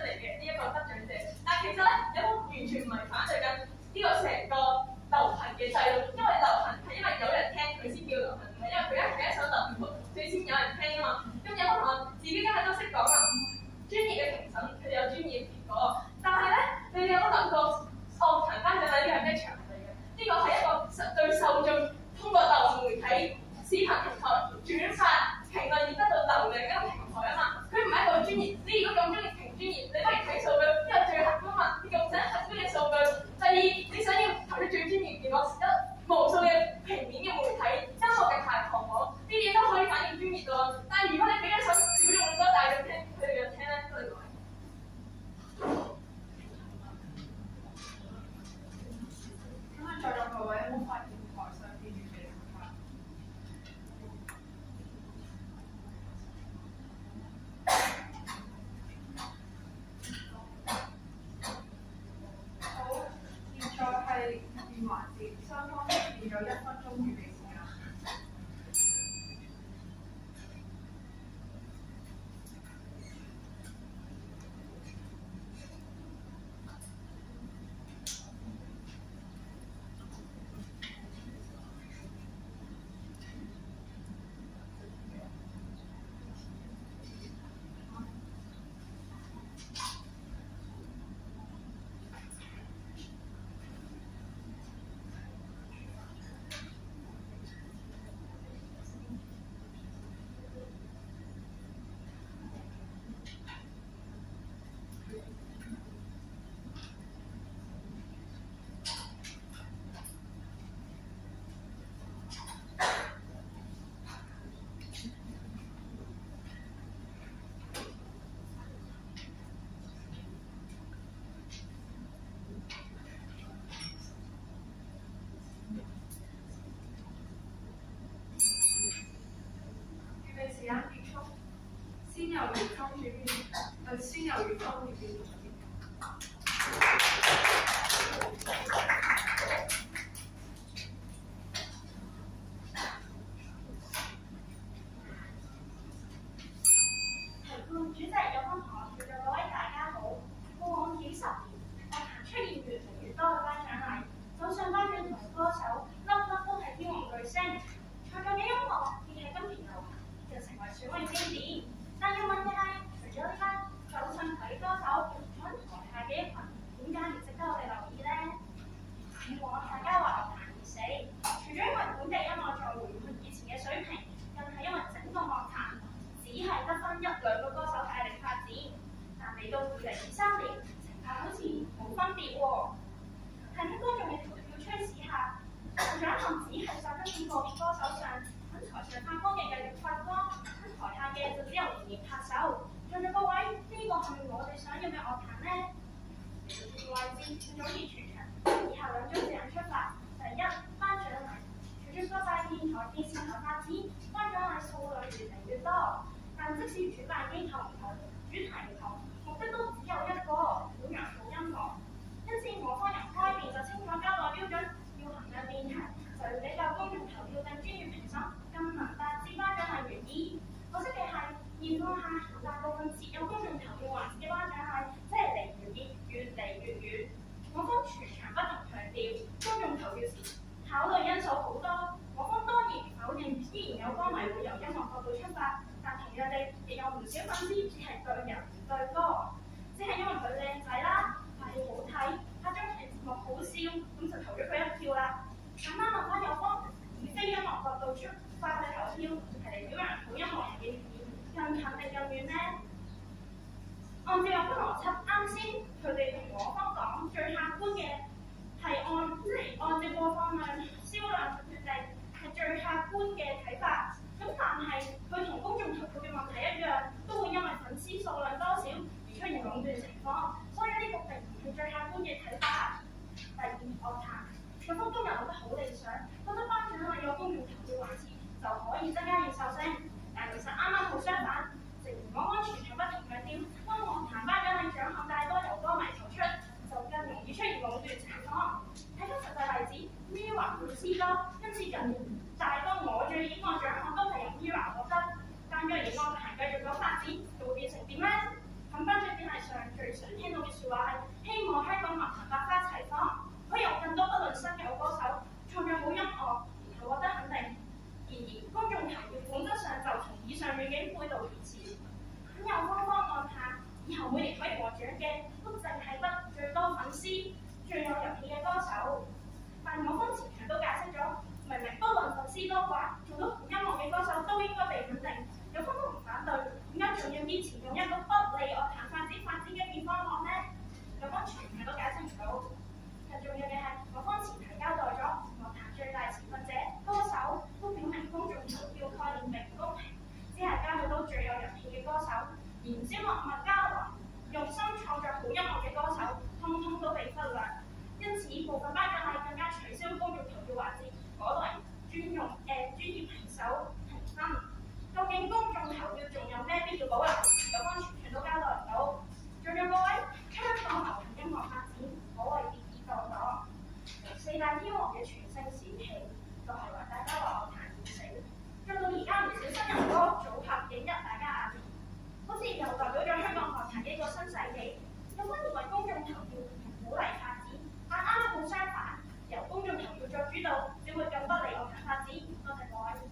[SPEAKER 2] 主席有分同學叫做各位大家好。過往幾十年，樂壇出現越嚟越多嘅頒獎禮，就算頒獎同歌手粒粒都係天王巨星，唱嘅音樂亦係金田流行，就成為選美經典。但要問嘅係，除咗呢家走上台嘅歌手，坐喺台下嘅一群，點解唔值得我哋留意呢？以往大家話樂壇已死，除咗因為本地音樂再回唔去以前嘅水平，更係因為整個樂壇只係得分一兩個歌手大力發展，但嚟到2023年，情況好似冇分別喎。喺觀眾嘅投票趨勢下，獎項只係集中喺個別歌手上，喺台上發光嘅繼續發光，喺台下嘅就只有連連拍手。在座各位，呢個係咪我哋想要嘅樂壇呢？嚟到位置總結全場，以下兩種字眼出發。第一，頒獎禮。隨住各大電台、電視台發展，頒獎禮數量越嚟越多。但即使主辦機構唔同、主題唔同，目的都只有一個，表揚好音樂。因此，我方由開邊就清楚交代標準，要衡量辯題，就要比較公眾投票更專業評審，更能達至頒獎禮原意。可惜嘅係，現況下大部分設有公眾投票環節嘅頒獎禮，即係離原意越嚟越遠。我方全場不停強調，公眾投票時考慮因素好多。我方當然唔否認，依然有歌迷會由音樂角度出發。但同樣地，亦有唔少粉絲只係對人唔對歌，只係因為佢靚仔啦，拍戲好睇，拍綜藝節目好笑，咁就投咗佢一票啦。簡單問翻有方，以非音樂角度出發去投票，係嚟表揚好音樂人嘅原意，更近定更遠呢？按照有關邏輯，啱先佢哋同我方講最客觀嘅係按照播放量、銷量去決定，係最客觀嘅睇法。咁但係佢同公眾投票嘅問題一樣，都會因為粉絲數量多少而出現壟斷情況，所以呢個並唔係最客觀嘅睇法。第二，樂壇，我方今日諗得好理想，覺得頒獎禮有公眾投票環節就可以增加認受性，但其實啱啱好相反。正如我方全場不停強調，當樂壇頒獎禮獎項大多由歌迷投出，就更容易出現壟斷情況。睇翻實際例子 ，MIRROR 粉絲多，因此近年大多我最喜愛獎項都係由 MIRROR 獲得。但若然樂壇繼續咁發展，就會變成點呢？喺頒獎典禮上最常聽到嘅説話係希望香港樂壇百花齊放，可以有更多不論新舊歌手創作好音樂，然後獲得肯定。然而，公眾投票本質上就同以上願景背道而馳。咁有方樂壇以後每年可以獲獎嘅，都淨係得最多粉絲、最有人氣嘅歌手。但我方前場都解釋咗，明明不論粉絲多寡，做到好音樂嘅歌手都應該被肯定。有方都唔反對，點解仲要堅持用一個不利樂壇發展嘅變方案呢？有方全場都解釋唔到。更重要嘅係，我方前提交代咗樂壇最大持份者歌手都表明公眾投票概念並唔公平，只係交到最有人氣嘅歌手，而唔少默默耕耘、用心創作好音樂嘅歌手，通通都被忽略。因此，部分頒獎禮更加取消公眾投票環節，改為專業評手評分。究竟公眾投票仲有咩必要保留？有方全場都交代唔到。在座各位，香港流行音樂發展可謂跌跌撞撞，四大天王嘅全盛時期，就係話大家話樂壇已死。再到而家唔少新人歌組合映入大家眼前，好似又代表咗香港樂壇嘅一個新世紀。有方認為公眾投票同鼓勵發展，但啱啱好相反，由公眾投票作主導，只會更不利樂壇發展。多謝各位。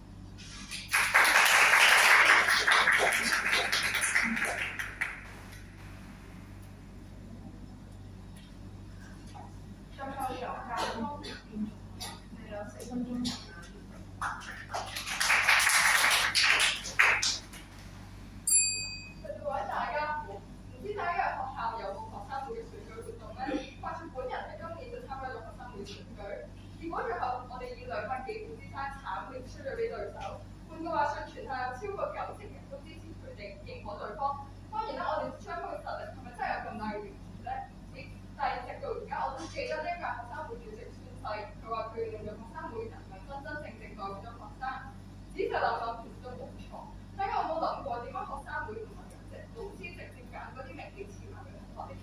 [SPEAKER 1] 最後由教方辯論，有4分鐘時間。各位大家好，唔知大家嘅學校有冇學生會嘅選舉活動咧？話說本人喺今年就參加咗學生會選舉，結果最後我哋以200幾票之差慘烈輸咗俾對手。換句話說，全校有超過90%人都支持佢哋，認可對方。當然啦，我哋雙方嘅實力係咪真係有咁大嘅懸殊咧？但係直到而家，我都記得呢一屆學生會主席宣誓，佢話佢用咗學生會人民真正代表咗學生。仔細諗諗，其實都冇錯。大家有冇諗過點解學生會唔係由老師直接揀嗰啲名列前茅嘅同學嚟做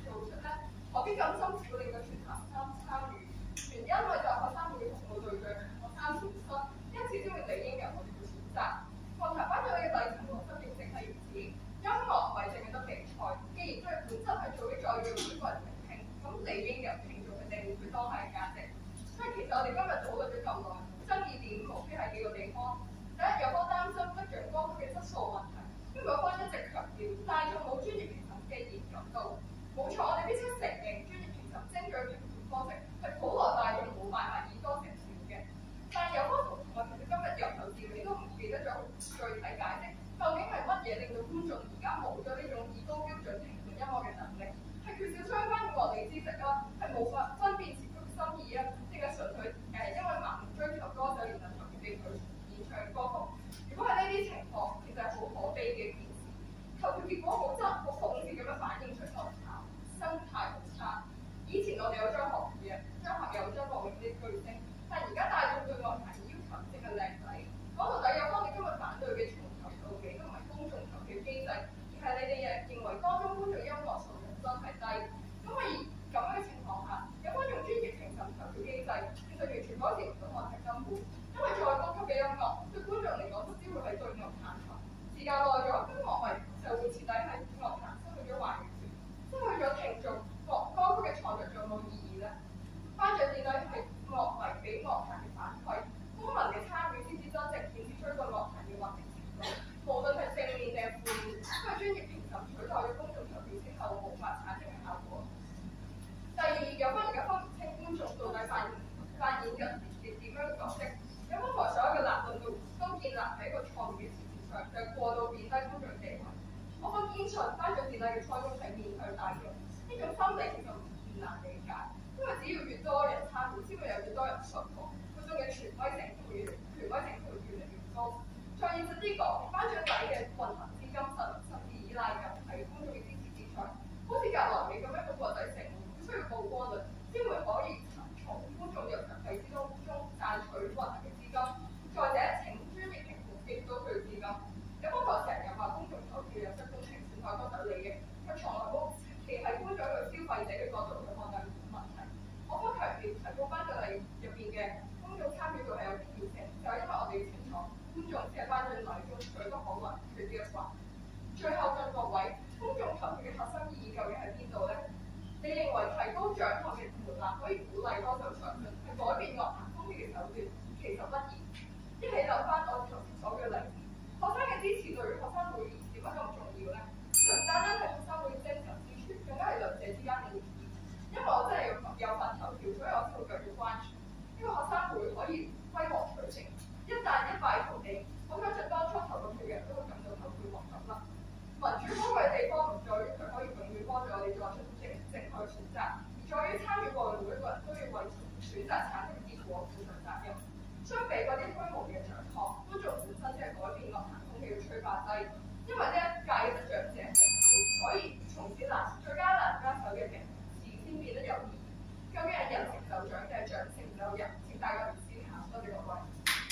[SPEAKER 1] 邊咁辛苦令到全校參與，原因咪就係學生會嘅服務對象學生本身，因此先會理應由我哋去選擇。問題班長你嘅第二層邏輯認證係如此，音樂唔係淨係得比賽，既然佢本質係做啲在嘅每個人聆聽，咁理應由聽眾去定義佢當下嘅價值。所以其實我哋今日討論咗咁耐，爭議點無非係幾個地方。第一，有方擔心得獎歌曲嘅質素問題，因為嗰方一直強調大眾冇專業評審嘅嚴謹度。冇錯，我哋必須承認專業評審精準評判方式係普羅大眾冇辦法以多成少嘅。但係有方同學其實今日由頭至尾都唔記得咗具體解釋，究竟係乜嘢令到觀眾而家冇咗呢種以高標準評判音樂嘅能力？係缺少相關嘅樂理知識啦，係無法分辨詞曲心意啊，定係純粹因為盲目追求歌手而能夠被佢演唱歌曲？如果係呢啲情況，其實係好可悲嘅一件事。投票結果好諷刺咁樣反映出學校生態好差。以前我哋有張學友嘅，張學友、張國榮呢啲巨星，但而家大眾對樂壇要求淨係靚仔。講到底，有方你今日反對嘅全球妒忌都唔係公眾投票機制，而係你哋認為當中觀眾音樂素養真係低。咁喺咁樣嘅情況下，有方用專業評審投票機制，其實完全改善唔到問題根本。因為再高級嘅音樂，對觀眾嚟講都只會係對牛彈琴。時間耐咗，音樂迷就會徹底喺樂壇失去咗話語權，失去咗聽眾歌曲嘅創作仲有冇意義咧？頒獎典禮係樂迷俾樂壇嘅反饋，公民嘅參與先至真正顯示出一個樂壇嘅穩定程度，無論係正面定係負面，因為專業評審取代咗公眾投票之後無法產生嘅效果。第二，有關而家分唔清觀眾到底扮演緊點樣嘅角色，有關台所有嘅立論都建立喺一個錯誤嘅前提上，就係過度貶低觀眾地位。我個堅信頒獎典禮嘅初衷係面向大眾，呢種心理其實唔難理解，因為只要越多人參與，先會有越多人信服，觀眾嘅權威性會越嚟越高。再現實啲講，頒獎禮嘅運行資金甚至依賴緊係觀眾嘅支持之上，好似格萊美咁樣嘅國際盛會，需要曝光率先會可以從觀眾入場費之中賺取運行嘅資金。再者，請專業評判亦都需要資金。有方台成日話公眾投票有失公平，損害公眾利益，佢從來冇企喺觀眾嘅消費者嘅角度去看待問題。我方強調提高頒獎禮入邊嘅公眾參與度係有必要性，就係因為我哋清楚觀眾只係頒獎禮中最不可或缺嘅一環。最後進各位，公眾投票嘅核心意義究竟喺邊度咧？你認為提高獎項嘅門檻可以鼓勵多數上進，係改變樂壇風氣嘅手段？其實不然。一起諗翻我頭先所舉嘅例子，學生嘅支持對於學生會點解咁重要咧？唔單單係學生會精神支柱，更加係兩者之間嘅連結。因為我真係有份投票，所以我先會繼續關注。呢個學生會可以揮霍取勝，一旦一敗塗地，我相信當初投過票嘅人都會感到投票獲得啦。民主寶貴嘅地方唔在於佢可以永遠幫助我哋作出正確嘅選擇，而在於參與過嘅每一個人都要為選擇產生嘅結果負上責任。相比嗰啲虛無嘅獎項，觀眾本身即係改變樂壇風氣嘅催化劑。因為呢一屆嘅得獎者係佢，所以從此最艱難加手嘅評事先變得有意義。究竟係人成就獎定係獎成就人？請大家思考。多謝各位。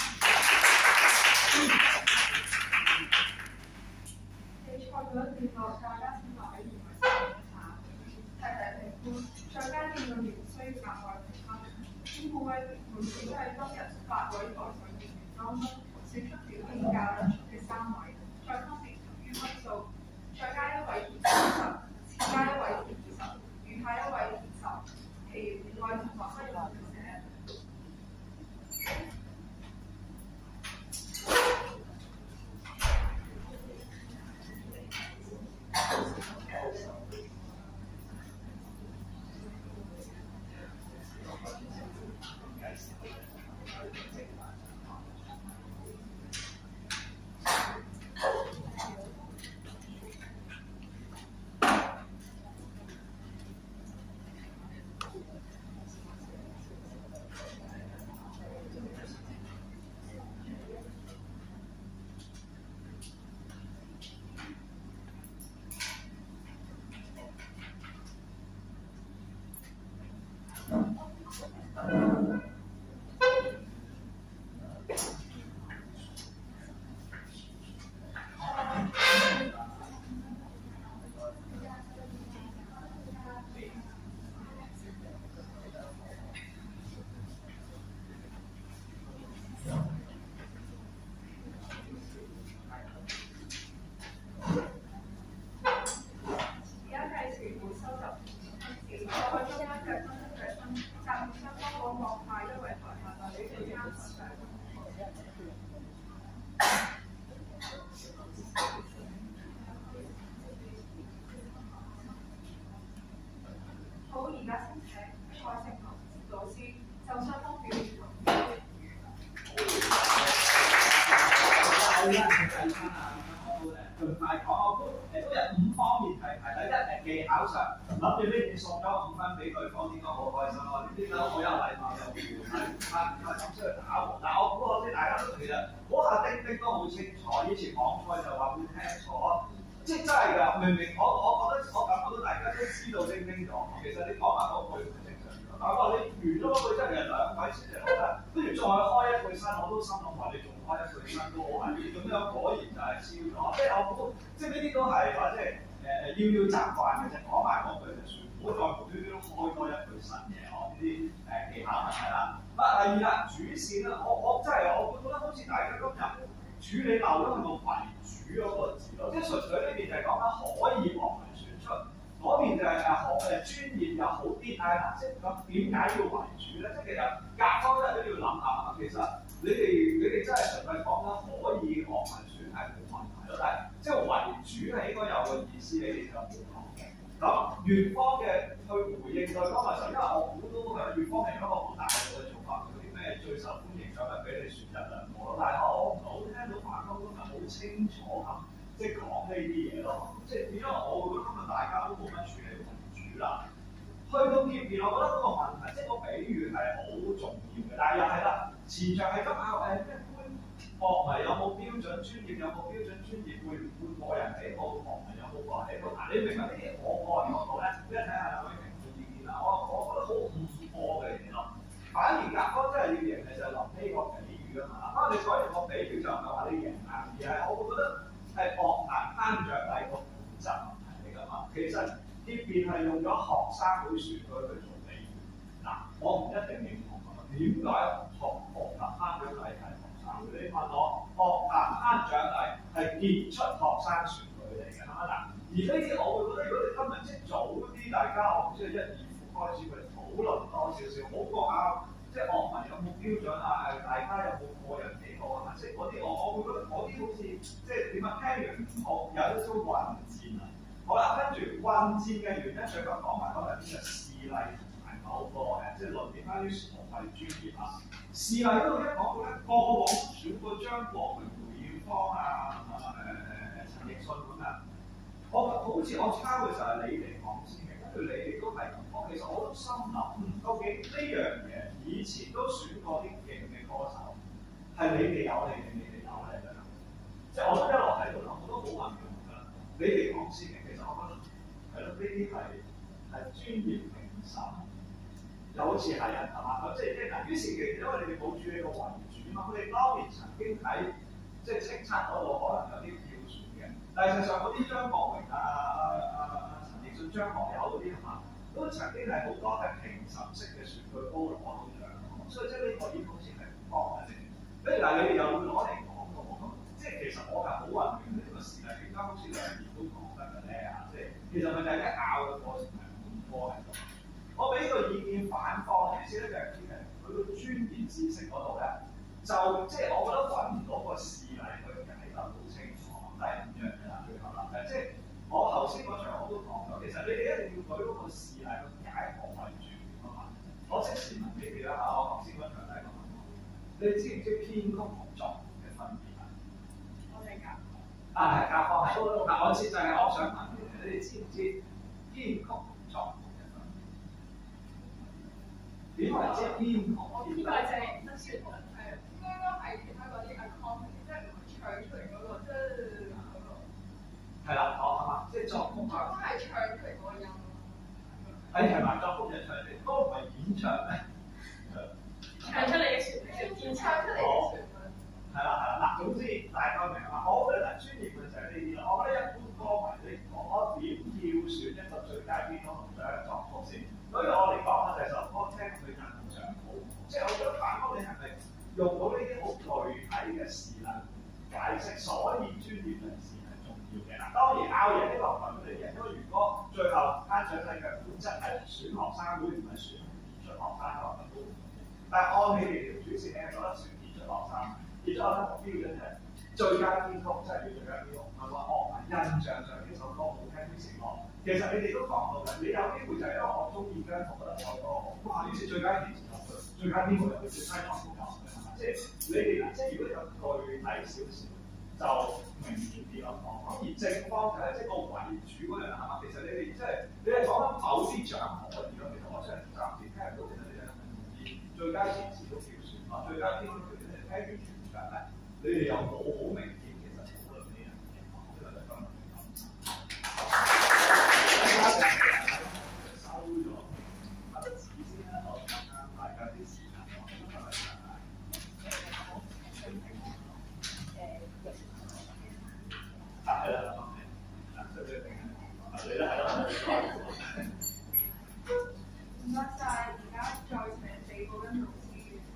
[SPEAKER 1] 你錯咗一段落，大家請留喺原位查提評判，再加辯論員需要額外評分。每位每次都係今日8位台上議員當中選出表現較突出嘅3位，再分別同於分數，再加1位填10，次加1位填20，餘下1位填10，其餘5位同學不用填寫。 收集分子，我去中間嘅分析嘅分，集相當嗰個派一為台下就你哋啱上。好，而家先請蔡勝雄老師就相當表現
[SPEAKER 6] 盡快講，都有5方面題。第一技巧上，諗住呢件送咗5分俾對方，應該好開心咯。點解好有禮貌又唔係咁出去打和？但我估即係大家都其實嗰下叮叮都好清楚。以前網賽就話會聽錯，即係真係㗎。明明我覺得我感覺到大家都知道叮叮咗，其實你講埋嗰句唔正常。但係話你完咗嗰句真係2位先嚟講啦，跟住再開一句新，我都心諗話你仲開一句新都好危險。咁樣果然就係超咗。即係我估，即係呢啲都係話即係要習慣嘅啫，講埋嗰句就算，唔好再無端端開多一句新嘢。我呢啲技巧問題啦。第二啦，主線啦，我真係我覺得好似大家今日處理漏咗佢個為主嗰個字咯，即係純粹呢邊就係講緊可以樂文選出。嗰邊就係專業又好啲，即係咁點解要為主咧？即係其實甲方咧都要諗下，其實你哋真係純粹講緊可以樂文選係冇問題咯，但係即係為主係應該有個意思，你哋就冇講嘅。咁乙方嘅去回應對方嘅時候，因為我估都係乙方係一個好大嘅做法，嗰啲咩最受歡迎獎品俾你選1、2個咯，但係我唔係好聽到法官今日好清楚咁。即係講呢啲嘢咯，即係點解我會覺得今日大家都冇乜處理為主啦。去到貼片，我覺得嗰個問題，即係個比喻係好重要嘅，但係又係啦，前場係咁拗咩官樂迷有冇標準專業，有冇標準專業會唔會個人喜好，樂迷有冇個人喜好？嗱，你明白呢啲我個人角度咧，一睇下兩位評判意見啦，我覺得好唔妥嘅嘢咯。反而甲方真係要贏嘅就係臨呢個比喻啊嘛。不過你講完個比喻就唔係話你贏硬，而係我會覺得。係樂壇頒獎禮個負責問題嚟㗎嘛，其實呢邊係用咗學生會選舉去做比喻。嗱，我唔一定認同㗎。點解樂壇頒獎禮係學生會？你問我樂壇頒獎禮係傑出學生選舉嚟㗎嘛？嗱，而呢啲我會覺得，如果你今日即係早啲，大家我即係1、2副開始去討論多少少，好過啱。即係樂迷有冇標準啊？大家有冇個人喜好啊？即係嗰啲我會覺得嗰啲好似即係點啊？聽完唔好有一種混戰啊！好啦，跟住混戰嘅原因，最後講埋嗰兩啲嘅事例同埋某個即係論點關於何謂專業啊？事例嗰度一講到咧，過往選過張國榮、梅艷芳啊、陳奕迅咁啊，我好似我抄嘅時候係你哋講先嘅，跟住你哋都係咁講。其實我都心諗，究竟呢樣嘢以前都選過啲勁嘅歌手，係你哋有定你哋有咧？即係我一路喺度諗，我都好混亂㗎。你哋講先嘅，其實我覺得係咯，呢啲係專業評審，又好似係人係嘛？即係嗱，於是其實因為你哋冇處理過為主嘛，佢哋當年曾經喺即係清測嗰度可能有啲票選嘅，但係實際上嗰啲張國榮陳奕迅、張學友嗰啲係嘛？都曾經係好多係評審式嘅選舉都攞到獎，所以即係呢個已經好似係唔幫嘅啫。跟住但係你哋又會攞嚟講嘅喎，咁即係其實我係好混亂呢個事例，點解好似兩邊都講得嘅咧啊？即係其實咪就係一拗嘅過程係咁多喺度。我俾個意見反方嘅意思咧就係佢個專業知識嗰度咧，就即係我覺得揾唔到個事例去解得好清楚。第五樣嘢啦，最後啦，即係。我頭先嗰場我都講咗，其實你哋一定要舉嗰個事例去解何為主啊嘛。我即時問你哋啦嚇，我頭先嗰場第一個問題，你知唔知編曲同作曲嘅分別啊？
[SPEAKER 1] 我哋甲方。
[SPEAKER 6] 係甲方係。嗱，我知就係我想問你哋知唔知編曲同作曲嘅分別？點為之編曲？
[SPEAKER 1] 我呢個就係得説係應該係其他嗰啲 accompany， 即係唔係唱出嚟嗰個即係嗰個。
[SPEAKER 6] 係啦，我係嘛，即係作曲啊。
[SPEAKER 1] 都係唱出嚟嗰個音。
[SPEAKER 6] 係埋作曲就唱嚟，都唔係演唱咩？
[SPEAKER 1] 唱出嚟嘅旋律，演唱出嚟嘅旋律。
[SPEAKER 6] 係啦，嗱，總之大概明嘛。我覺得專業嘅就係呢啲咯。我覺得一般歌迷你我點票選一個最佳編曲同最佳作曲先？對於我嚟講咧，就係首歌聽佢印象好，即係我覺得反方你係咪用到呢啲好具體嘅事例解釋，所以專業人士係重要嘅。嗱，當然拗贏呢個唔係佢哋贏，因為如果最後頒獎禮嘅選學生會，唔係選傑出學生可能都唔同。但係按你哋條主線咧，覺得選傑出學生，傑出學生個標準係最佳編曲，即係叫最佳編曲，唔係話樂迷印象上呢首歌好聽啲成樂。其實你哋都講到嘅，你有機會就係因為我中意嘅，我覺得首歌好，哇！於是最佳填詞入去，最佳編曲入去，最佳創作入去，係嘛？即係你哋嗱，即係如果有具體少少。就明顯啲咁講，而正方就係即係個為主嗰樣係嘛？其實你哋即係你係講緊某啲獎項可以咯。其實我真係暫時聽唔到，其實你哋係唔知最佳填詞都票選啊，最佳編曲票選你聽完全場咧，你哋又冇好明顯其實討論呢樣嘢，呢個就今日嘅感受。收咗筆紙先啦，我啱啱大家啲時間講得係咪？係啦，最最定係你啦，係咯。
[SPEAKER 1] 唔該晒，而家再請4個跟老師。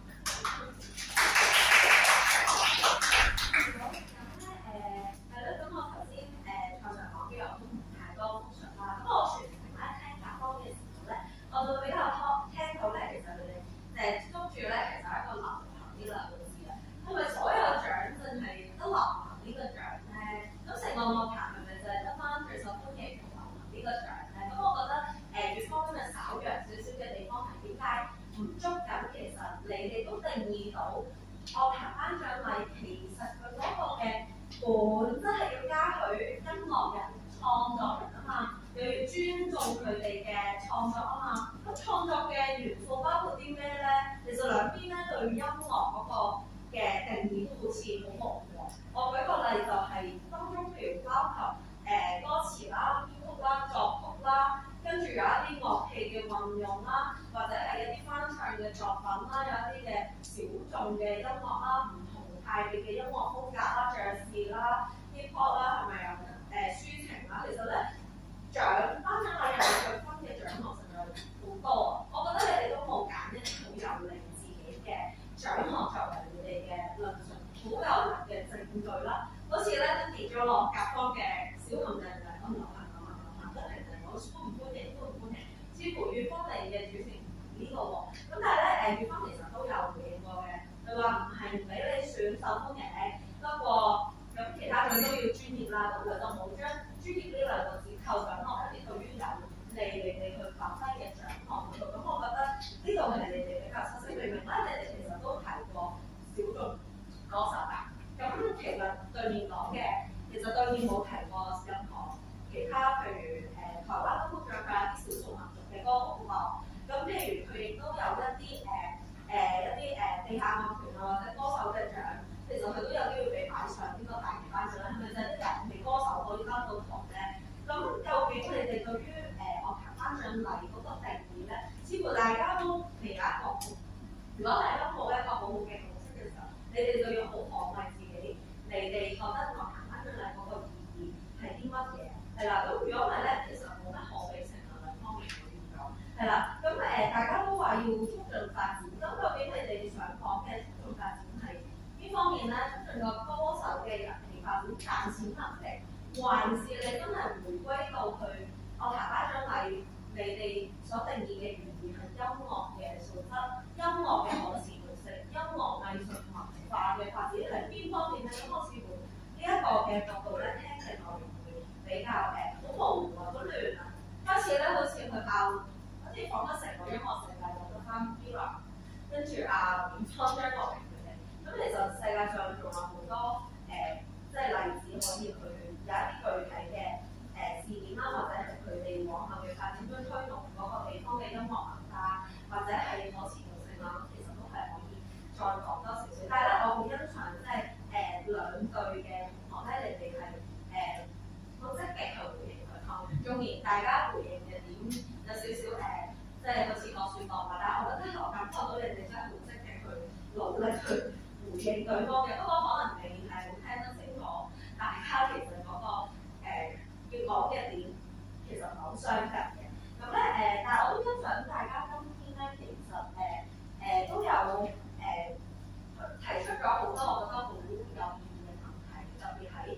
[SPEAKER 4] 咁咧係咯，咁我頭先蔡 Sir 講嘅我都唔太多複述啦。咁我全程咧聽甲方嘅時候咧，我就比較聽到咧，其實你哋捉住咧，其實係一個流行呢兩個字啊。係咪所有獎淨係得流行呢個獎咧？咁成個樂壇係咪就係得翻最受歡迎同流行呢個獎咧？咁我覺得粵方今日稍弱少少嘅地方係點解唔捉緊？其實你哋都定義到樂壇頒獎禮其實佢嗰個嘅本質係要加許音樂人、創作人啊嘛，又要尊重佢哋嘅創作啊嘛。咁創作嘅元素包括啲咩咧？其實兩邊咧對音樂嗰個嘅定義都好似好模糊。我舉個例就係當中譬如包括歌詞啦、編曲啦、作曲啦，跟住有一啲樂器嘅運用啦，或者係一啲翻唱嘅作品啦，有一啲嘅小眾嘅音樂啦，唔同派別嘅音樂風格啦，爵士啦、hip hop 啦，係咪有抒情啦？其實咧頒獎禮人佢分嘅獎項實在好多，我覺得你哋都冇揀一啲好有利自己嘅獎項作為你哋嘅論述。好有力嘅證據啦，好似咧都跌咗落甲方嘅小陷阱就係咁流行，一嚟就係我歡唔歡迎，歡唔歡迎，似乎粵方嚟嘅主持呢個喎，咁但係咧粵方其實都有回應過嘅，佢話唔係唔俾你選受歡迎，不過咁其他獎都要專業啦，咁佢就冇將專業呢兩個字扣緊落一啲對於有利你哋去發揮嘅獎項嗰度，咁我覺得呢度係你哋比較清晰明明咧，你哋其實都提過小眾歌手㗎，咁其實對面講嘅，其實對面冇提過任何其他，譬如台灣都獎佢有啲少數民族嘅歌好多，咁譬如佢亦都有一啲地下樂團啊或者歌手嘅獎，其實佢都有機會被擺上呢個大型頒獎禮，係咪就係啲人氣歌手可以登到台咧？咁究竟你哋對於樂壇頒獎禮嗰個定義咧，似乎大家都未有一個，如果大家冇一個好好嘅共識嘅時候，你哋就要好捍衞自己，你哋覺得樂壇頒獎禮嗰個意義係啲乜嘢？係啦，咁如果唔係咧，其實冇乜可比性啊，兩方面可以講。係啦，咁大家都話要促進發展，咁究竟你哋想講嘅促進發展係邊方面咧？促進個歌手嘅人氣發展、賺錢能力，還是你真係回歸到去樂壇頒獎禮，你哋所定義嘅原意係音樂嘅素質、音樂嘅可持續性、音樂藝術文化嘅發展係邊方面咧？咁我似乎呢一個嘅角度咧，聽嘅內容會比較好模糊啊，好亂啊。開始咧好似去爆，好似講得成個音樂世界就得翻 Mirror， 跟住伍方張國榮佢哋。咁其實世界上仲有好多即係例子可以去有一啲具體嘅事件啦，或者係佢哋往後嘅發展將推動嗰個地方嘅音樂文化，或者係可持續性啦，其實都係可以再講多少少。但係咧，我好欣賞即係兩隊嘅同學咧，你哋係好積極去回應佢，縱然大家回應嘅點有少少即係好似我説過話，但係我覺得我感覺到你哋真係好積極去努力去回應對方嘅。不過可能你係好聽得清楚大家其實嗰個要講嘅點其實唔係好相近嘅。咁咧但係我都欣賞大家今天咧，其實都有提出咗好多我覺得好有意義嘅問題，特別喺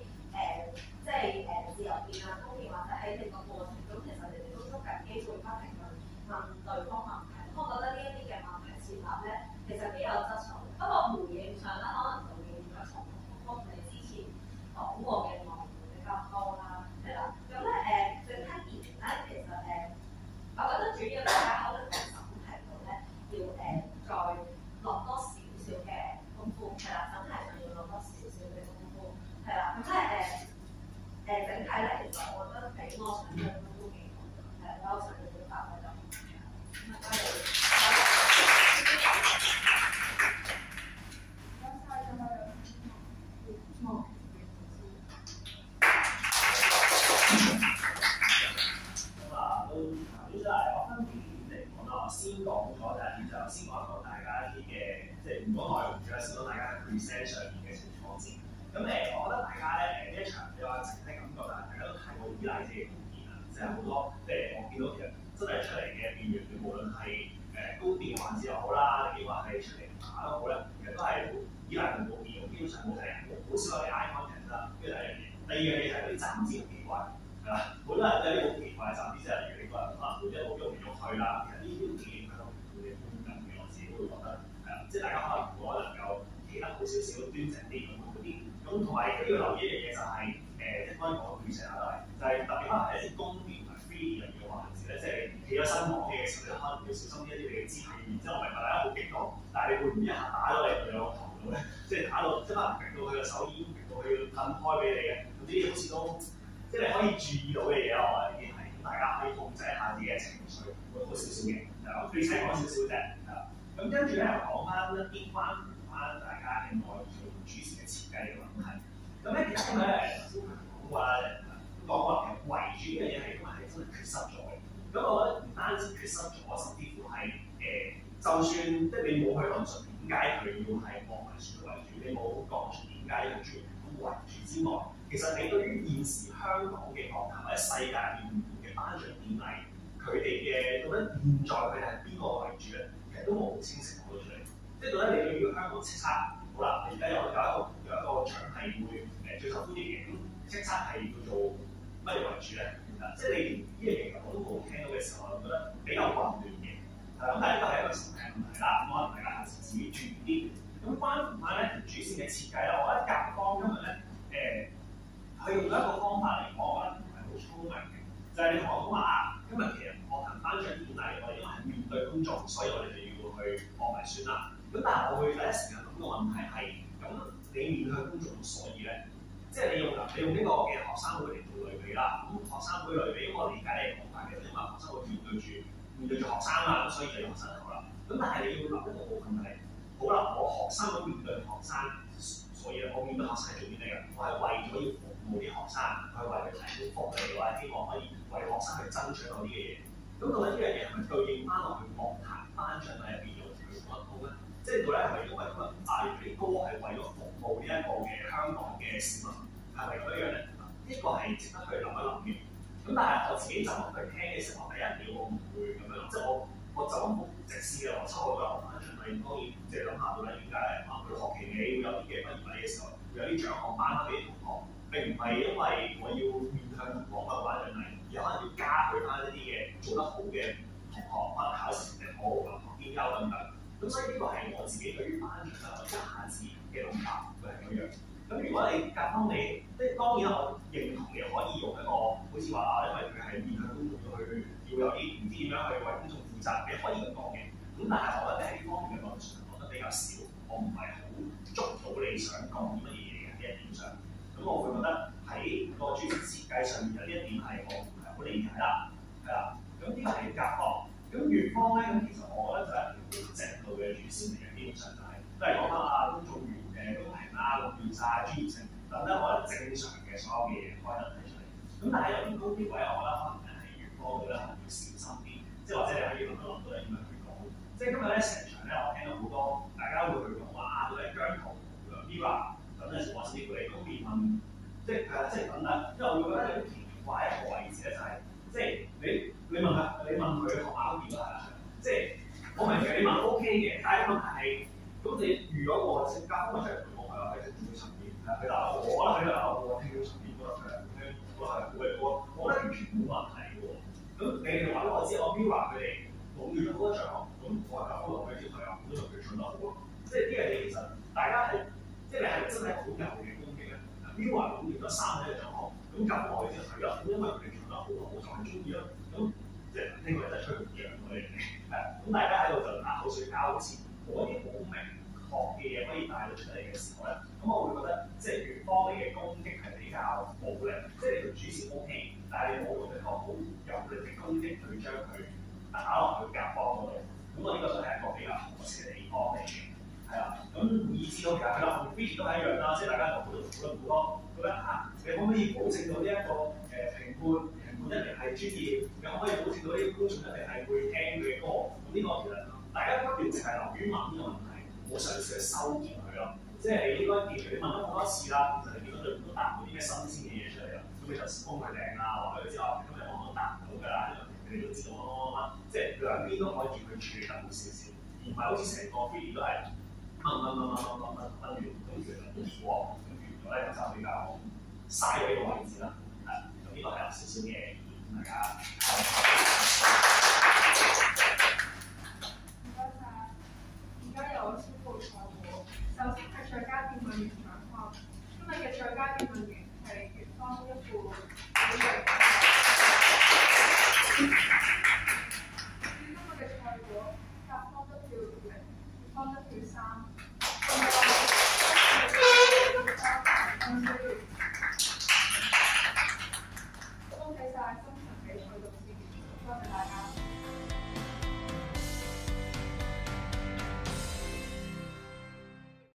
[SPEAKER 4] 即係自由辯論方面，或者喺你個過程中，其實你哋都捉緊機會不停去
[SPEAKER 7] 問對方問題。我覺得呢一啲嘅問題設立咧，其實幾有質素。不過回應上咧，可能就會再重複你之前講過嘅內容比較多啦，係啦。咁咧整體而言咧，其實我覺得主要大家可能喺審題度咧，要再落多少少嘅功夫，係啦，審題上要落多少少嘅功夫，係啦。咁整體咧，其實我覺得比我想象中都幾好嘅，係我想象中發揮得好
[SPEAKER 6] 先講咗第一點，就先講一講大家一啲嘅，即係如果內容主要先講大家嘅 present 上面嘅情況先。咁我覺得大家咧呢一場你話整體感覺，但係大家都太過依賴自己嘅表現啦，即係好多即係我見到其實真係出嚟嘅表現，無論係高調環節又好啦，定話係出嚟打都好咧，其實都係好依賴佢表現，基本上冇睇人，好少有啲 eye contact 啦。跟住第一樣嘢，第二樣嘢就係嗰啲站姿好奇怪，係嘛？好多人都有啲好奇怪嘅站姿，即係例如你個人可能會一路喐嚟喐去啦，其實呢啲都幾影響到佢嘅觀感嘅，我自己都會覺得係啊，即係大家可能如果能夠企得好少少、端正啲咁嗰啲，咁同埋都要留意一樣嘢就係即係關於我嘅表情都係，就係特別可能係一啲公調同埋 free 樣嘅環節咧，即係你企咗身講嘢嘅時候，你可能要小心啲一啲你嘅肢體語言，即係我明白大家好激動，但係你會唔會一下打咗你兩個頭度咧？即係打到即係可能逼到佢嘅手已經逼到佢要褪開俾你嘅，咁呢啲好似都即係你可以注意到嘅嘢咯，我覺得呢啲係大家可以控制一下自己嘅情緒，會好少少嘅。咁最細講少少啫，係啦。咁跟住咧又講翻一啲關乎翻大家嘅內容主持嘅設計嘅問題。咁咧其實咧頭先講過啦，講話其實為主嘅嘢係因為係真係缺失咗嘅。咁我覺得唔單止缺失咗，甚至乎係就算即係你冇去論述點解佢要係博文書為主，你冇講出點解要做咁為主之外，其實你對於現時香港嘅樂壇或者世界入面嘅頒獎典禮，佢哋嘅覺得現在佢哋係邊個為主咧？其實都冇好清晰講到出嚟。即係覺得你對於香港叱咤，好啦，而家有一個獎係會最受歡迎嘅，咁叱咤係要做乜嘢為主咧？即係你連呢樣嘢我都冇聽到嘅時候，我就覺得比較混亂嘅。係咁，但係呢個係一個實體問題啦。咁可能大家下次自己注意啲。咁關乎翻咧主線嘅設計咧，我覺得甲方今日咧佢用咗一個方法嚟講，我覺得唔係好聰明嘅，就係你同我講話今日其實樂壇頒獎典禮，我哋因為係面對公眾，所以我哋就要去博文宣啦。咁但係我會第一時間諗個問題係，咁你面對公眾，所以咧，即係你用呢個嘅學生會嚟做類比啦。咁學生會類比，我理解你嘅講法嘅，因為學生會面對住學生啦，咁所以就有學生頭啦。咁但係你要諗一個部分係，好啦，我學生會面對學生。所以我面對學生係做啲咩嘅？我係為咗要服務啲學生，我係為咗提供福利，我係希望可以為學生去爭取到啲嘅嘢。咁到底呢樣嘢係咪對應翻落去樂壇頒獎禮入邊用佢講得通咧？即係到底係咪因為今日大啲歌係為咗服務呢一個嘅香港嘅市民，係咪咁樣咧？呢個係值得去諗一諗嘅。咁但係我自己就咁去聽嘅時候，第一秒我唔會咁樣，即係我就咁好直視嘅邏輯，我覺得頒獎禮當然即係諗下到底點解佢學期尾會有啲嘅畢業禮嘅時候，會有啲獎項頒翻俾啲同學，並唔係因為我要面向全港嘅頒獎禮，而可能要加佢翻一啲嘅做得好嘅同學，可能考試成績好、學兼優等等。咁所以呢個係我自己對於頒獎禮一下子嘅諗法，會係咁樣。咁如果你夾翻你，即係當然我認同嘅可以用一個好似話因為佢係面向公眾去要有啲唔知點樣去為公眾負責，你可以咁講嘅。咁但係我覺得喺呢方面嘅論述講得比較少，我唔係好捉到你想講啲乜嘢嘅呢一點上。咁我會覺得喺個主持設計上面有呢一點係我唔係好理解啦，係啦。咁呢個係甲方。咁乙方咧，咁其實我覺得就係一條正路嘅主線嚟嘅，基本上就係都係講翻公眾員嘅公平啦、公平晒、專業性等等，我覺得正常嘅所有嘅嘢開得睇出嚟。咁但係有啲高啲位，我覺得可能係乙方嘅咧，可能要小心啲，即係或者你可以諗一諗到底點樣去講。即係今日咧成場咧，我聽到好多大家會去講話到底姜濤、Mirror 等陣時，我甚至乎你公辯問，即係等等，因為我會覺得有啲奇怪一個位置咧，就係即係你問佢學馬嗰邊都係啦，即係我明嘅，你問 OK 嘅，但係問題係咁你如果我性格方面出嚟講係話喺政治層面，佢答我覺得佢答我聽到層面覺得佢係好嘅，我覺得完全冇問題嘅喎。咁你哋話俾我知，我 Mirror 佢哋多獎項，咁我係教科落去之後又咁就佢做得好咯。即係呢樣嘢其實大家係即係你係真係好有嘅攻擊嘅。標華咁變咗3個獎項，咁入落去之後係咯，因為佢哋做得好，我就係中意咯。咁即係呢個真係吹唔漲嗰啲嘢，係咁大家喺度就拿口水交錢，嗰啲好明確嘅嘢可以帶到出嚟嘅時候咧，咁我會覺得即係粵方你嘅攻擊係比較無力，即係你條主線 OK， 但係你冇用一個好有力嘅攻擊去將佢打落去甲方嗰度，咁我呢個都係一個比較可惜嘅地方嚟嘅，係啦。咁以至到其實係啦，後面 B 都係一樣啦，即係大家就喺度討論好多，覺得你可唔可以保證到呢一個評判一定係專業，你可唔可以保證到呢啲觀眾一定係會聽佢嘅歌？咁呢個其實大家不斷淨係留於問呢個問題，冇嘗試去修正佢咯。即係你應該見佢問咗好多次啦，其實你見到佢都答唔到啲咩新鮮嘅嘢出嚟啦。咁你就幫佢靚啦，話俾佢知我今日我都答唔到㗎啦，因為你都知道乜，即係兩邊都可以叫佢處理得好少少，而唔係好似成個 video 都係問完，咁其實唔錯，咁完咗咧就比較嘥咗呢個位置啦。係，咁呢個係有少少嘅大家。